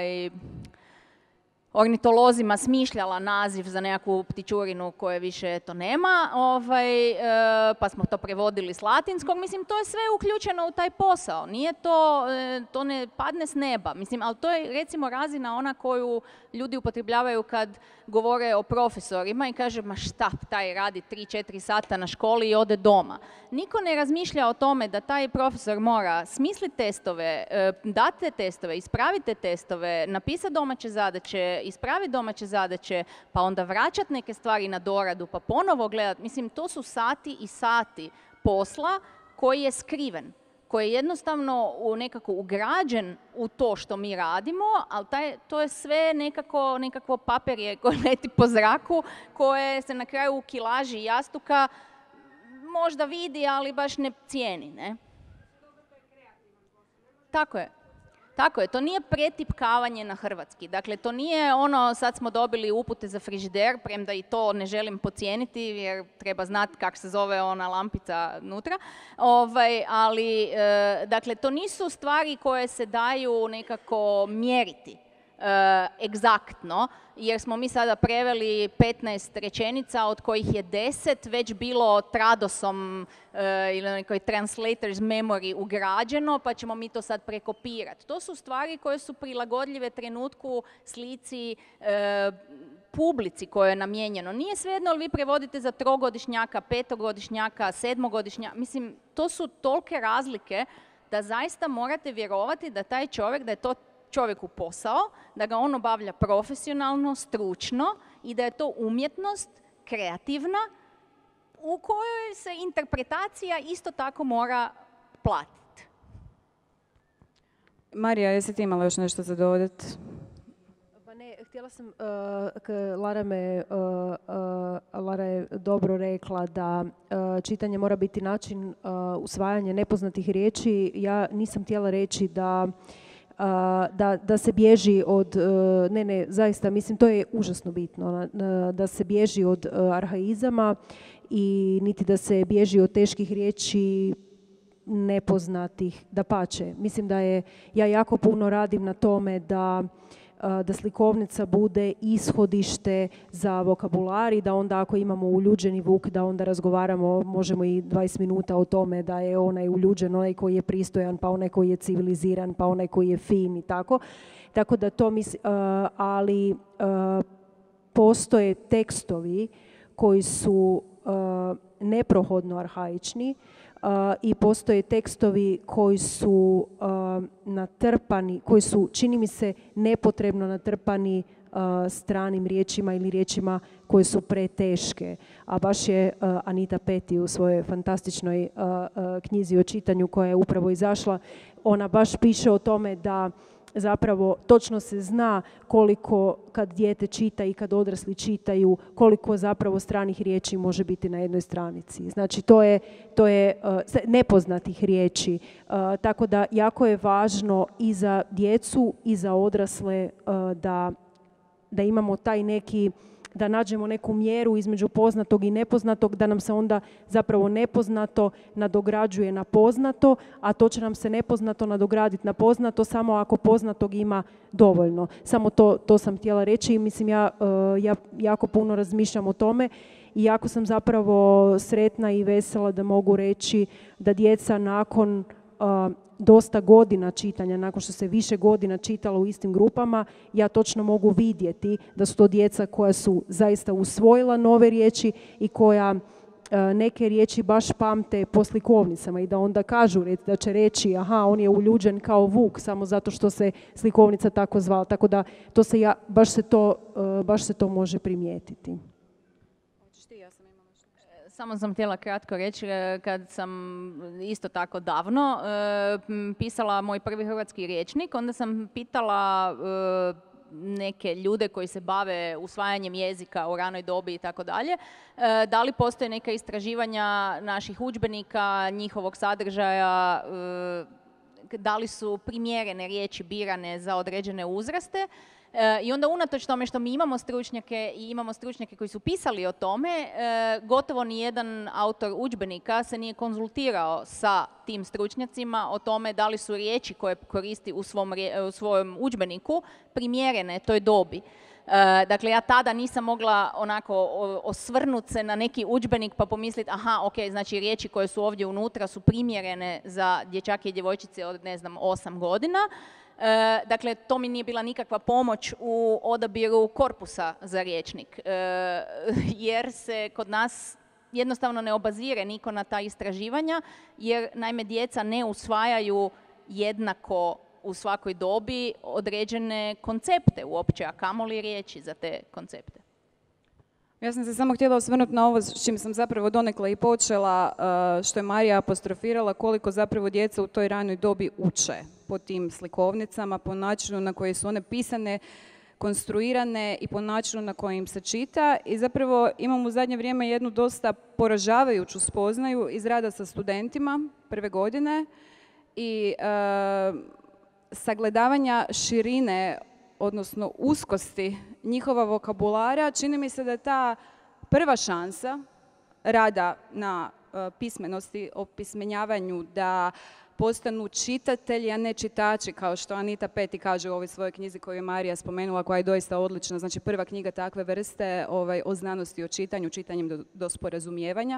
ornitolozima smišljala naziv za nekakvu ptičurinu koje više to nema, pa smo to prevodili s latinskog. Mislim, to je sve uključeno u taj posao. Nije to ne padne s neba. Mislim, ali to je recimo razina ona koju ljudi upotrebljavaju kad govore o profesorima i kaže, ma šta, taj radi 3-4 sata na školi i ode doma. Niko ne razmišlja o tome da taj profesor mora smisliti testove, dati testove, ispraviti testove, napisati domaće zadaće, ispraviti domaće zadaće, pa onda vraćati neke stvari na doradu, pa ponovo gledati. Mislim, to su sati i sati posla koji je skriven, koji je jednostavno nekako ugrađen u to što mi radimo, ali to je sve nekakvo papirje koje leti po zraku, koje se na kraju u kilaži jastuka možda vidi, ali baš ne cijeni, ne? Tako je, to nije pretipkavanje na hrvatski. Dakle, to nije sad smo dobili upute za frižider, premda i to ne želim podcijeniti, jer treba znati kako se zove ona lampica nutra. Ali, dakle, to nisu stvari koje se daju nekako mjeriti egzaktno, jer smo mi sada preveli 15 rečenica, od kojih je 10 već bilo tradosom ili nekoj translators memory ugrađeno, pa ćemo mi to sad prekopirati. To su stvari koje su prilagodljive trenutku, slici, publici koje je namijenjeno. Nije svejedno li vi prevodite za 3-godišnjaka, 5-godišnjaka, 7-godišnjaka. Mislim, to su tolike razlike da zaista morate vjerovati da taj čovjek, da je to čovjeku posao, da ga on obavlja profesionalno, stručno i da je to umjetnost kreativna u kojoj se interpretacija isto tako mora platiti. Marija, jesi ti imala još nešto za dodati? Pa ne, htjela sam, Lara je dobro rekla da čitanje mora biti način usvajanja nepoznatih riječi. Ja nisam htjela reći da se bježi od, zaista, mislim, to je užasno bitno, da se bježi od arhaizama i niti da se bježi od teških riječi nepoznatih, dapače. Mislim da ja jako puno radim na tome da slikovnica bude ishodište za vokabular i da onda ako imamo uljuđeni vuk, da onda razgovaramo, možemo i 20 minuta o tome da je onaj uljuđen, onaj koji je pristojan, pa onaj koji je civiliziran, pa onaj koji je fin i tako. Tako da to ali postoje tekstovi koji su neprohodno arhaični, i postoje tekstovi koji su natrpani, koji su, čini mi se, nepotrebno natrpani stranim riječima ili riječima koje su preteške. A baš je Anita Petty u svojoj fantastičnoj knjizi o čitanju koja je upravo izašla, ona baš piše o tome da zapravo točno se zna koliko kad dijete čita i kad odrasli čitaju, koliko zapravo stranih riječi može biti na jednoj stranici. Znači to je nepoznatih riječi. Tako da jako je važno i za djecu i za odrasle da imamo taj neki, da nađemo neku mjeru između poznatog i nepoznatog, da nam se onda zapravo nepoznato nadograđuje na poznato, a to će nam se nepoznato nadograditi na poznato samo ako poznatog ima dovoljno. Samo to sam htjela reći i mislim ja jako puno razmišljam o tome i jako sam zapravo sretna i vesela da mogu reći da djeca nakon dosta godina čitanja, nakon što se više godina čitalo u istim grupama, ja točno mogu vidjeti da su to djeca koja su zaista usvojila nove riječi i koja neke riječi baš pamte po slikovnicama i da onda kažu da će reći aha, on je uljuđen kao vuk samo zato što se slikovnica tako zvala. Tako da baš se to može primijetiti. Samo sam htjela kratko reći, kad sam isto tako davno pisala moj prvi hrvatski rječnik, onda sam pitala neke ljude koji se bave usvajanjem jezika u ranoj dobi i tako dalje, da li postoje neka istraživanja naših udžbenika, njihovog sadržaja, da li su primjerene riječi birane za određene uzraste. I onda unatoč tome što mi imamo stručnjake i imamo stručnjake koji su pisali o tome, gotovo nijedan autor udžbenika se nije konzultirao sa tim stručnjacima o tome da li su riječi koje koristi u svom udžbeniku primjerene toj dobi. Dakle, ja tada nisam mogla onako osvrnuti se na neki udžbenik pa pomisliti aha, ok, znači riječi koje su ovdje unutra su primjerene za dječake i djevojčice od, 8 godina. Dakle, to mi nije bila nikakva pomoć u odabiru korpusa za rječnik, jer se kod nas jednostavno ne obazire niko na ta istraživanja, jer naime djeca ne usvajaju jednako u svakoj dobi određene koncepte uopće, a kamoli riječi za te koncepte. Ja sam se samo htjela osvrnuti na ovo s čim sam zapravo donekle i počela, što je Marija apostrofirala, koliko zapravo djeca u toj ranoj dobi uče po tim slikovnicama, po načinu na koji su one pisane, konstruirane i po načinu na koji im se čita. I zapravo imam u zadnje vrijeme jednu dosta poražavajuću spoznaju iz rada sa studentima prve godine i sagledavanja širine, odnosno uskosti njihova vokabulara. Čini mi se da je ta prva šansa rada na pismenosti, opismenjavanju, da postanu čitatelji, a ne čitači, kao što Anita Petty kaže u ovoj svojoj knjizi koju je Marija spomenula, koja je doista odlična. Znači, prva knjiga takve vrste o znanosti i o čitanju, čitanjem do sporazumijevanja.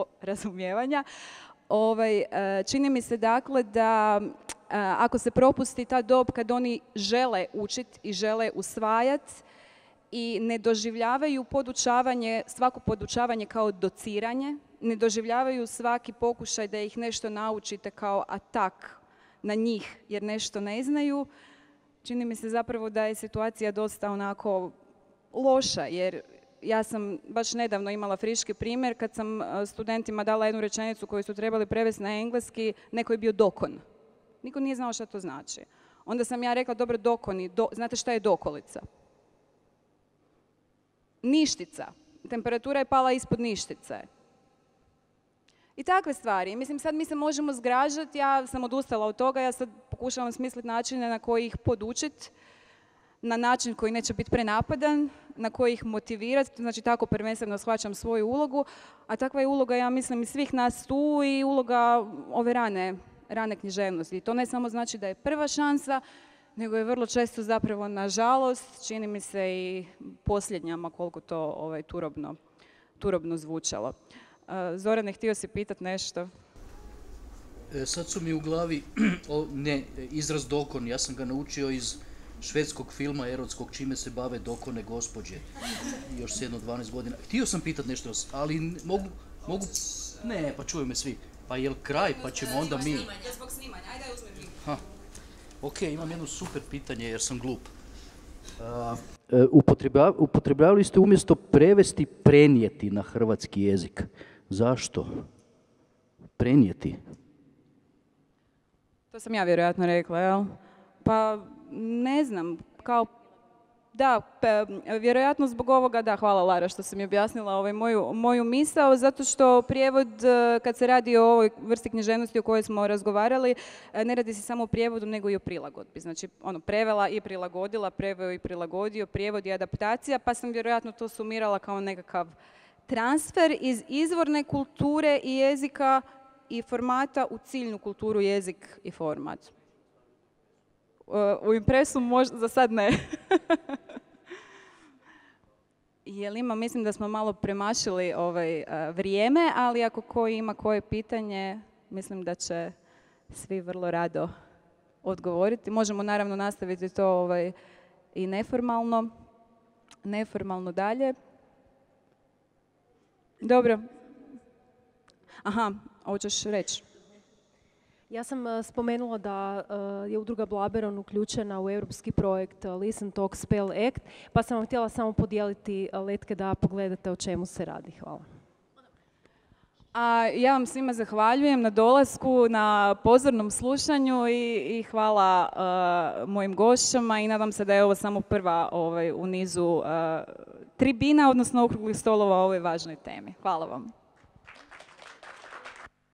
Čini mi se dakle da ako se propusti ta dob kad oni žele učiti i žele usvajati i ne doživljavaju svako podučavanje kao dociranje, ne doživljavaju svaki pokušaj da ih nešto naučite kao atak na njih jer nešto ne znaju, čini mi se zapravo da je situacija dosta onako loša, jer ja sam baš nedavno imala friški primjer kad sam studentima dala jednu rečenicu koju su trebali prevesti na engleski, neko je bio dokon. Niko nije znao šta to znači. Onda sam ja rekla, dobro, dokoni, znate šta je dokolica? Ništica. Temperatura je pala ispod ništice. I takve stvari. Mislim, sad mi se možemo zgražati, ja sam odustala od toga, ja sad pokušavam smisliti načine na koji ih podučiti. na način koji neće biti prenapadan, na koji ih motivirati, znači tako prvenstveno shvaćam svoju ulogu, a takva je uloga, ja mislim, i svih nas tu i uloga ove rane književnosti. I to ne samo znači da je prva šansa, nego je vrlo često zapravo, nažalost, čini mi se i posljednjama, koliko to turobno zvučalo. Zorane, htio si pitati nešto? Sad su mi u glavi, izraz dokon, ja sam ga naučio iz švedskog filma erotskog Čime se bave dokone gospođe, još s 12 godina. Htio sam pitat nešto, ali mogu... Ne, pa čuju me svi. Pa jel kraj, pa ćemo onda mi... Zbog snimanja, ajde uzmi mi. Ok, imam jedno super pitanje jer sam glup. Upotrebljavali ste umjesto prevesti prenijeti na hrvatski jezik. Zašto? Prenijeti. To sam ja vjerojatno rekla, jel? Pa ne znam, da, vjerojatno zbog ovoga, da, hvala Lara što si mi objasnila moju misao, zato što prijevod, kad se radi o ovoj vrsti književnosti o kojoj smo razgovarali, ne radi se samo o prijevodu, nego i o prilagodbi. Znači, prevela i prilagodila, preveo i prilagodio, prijevod i adaptacija, pa sam vjerojatno to sumirala kao nekakav transfer iz izvorne kulture i jezika i formata u ciljnu kulturu, jezik i format. U impresu možda, za sad ne. Mislim da smo malo premašili vrijeme, ali ako koji ima koje pitanje, mislim da će svi vrlo rado odgovoriti. Možemo naravno nastaviti to i neformalno dalje. Dobro. Aha, hoćeš reći? Ja sam spomenula da je udruga Blaberon uključena u europski projekt Listen, Talk, Spell, Act, pa sam vam htjela samo podijeliti letke da pogledate o čemu se radi. Hvala. A ja vam svima zahvaljujem na dolasku, na pozornom slušanju i hvala mojim gošćama i nadam se da je ovo samo prva u nizu tribina, odnosno okruglih stolova o ovoj važnoj temi. Hvala vam.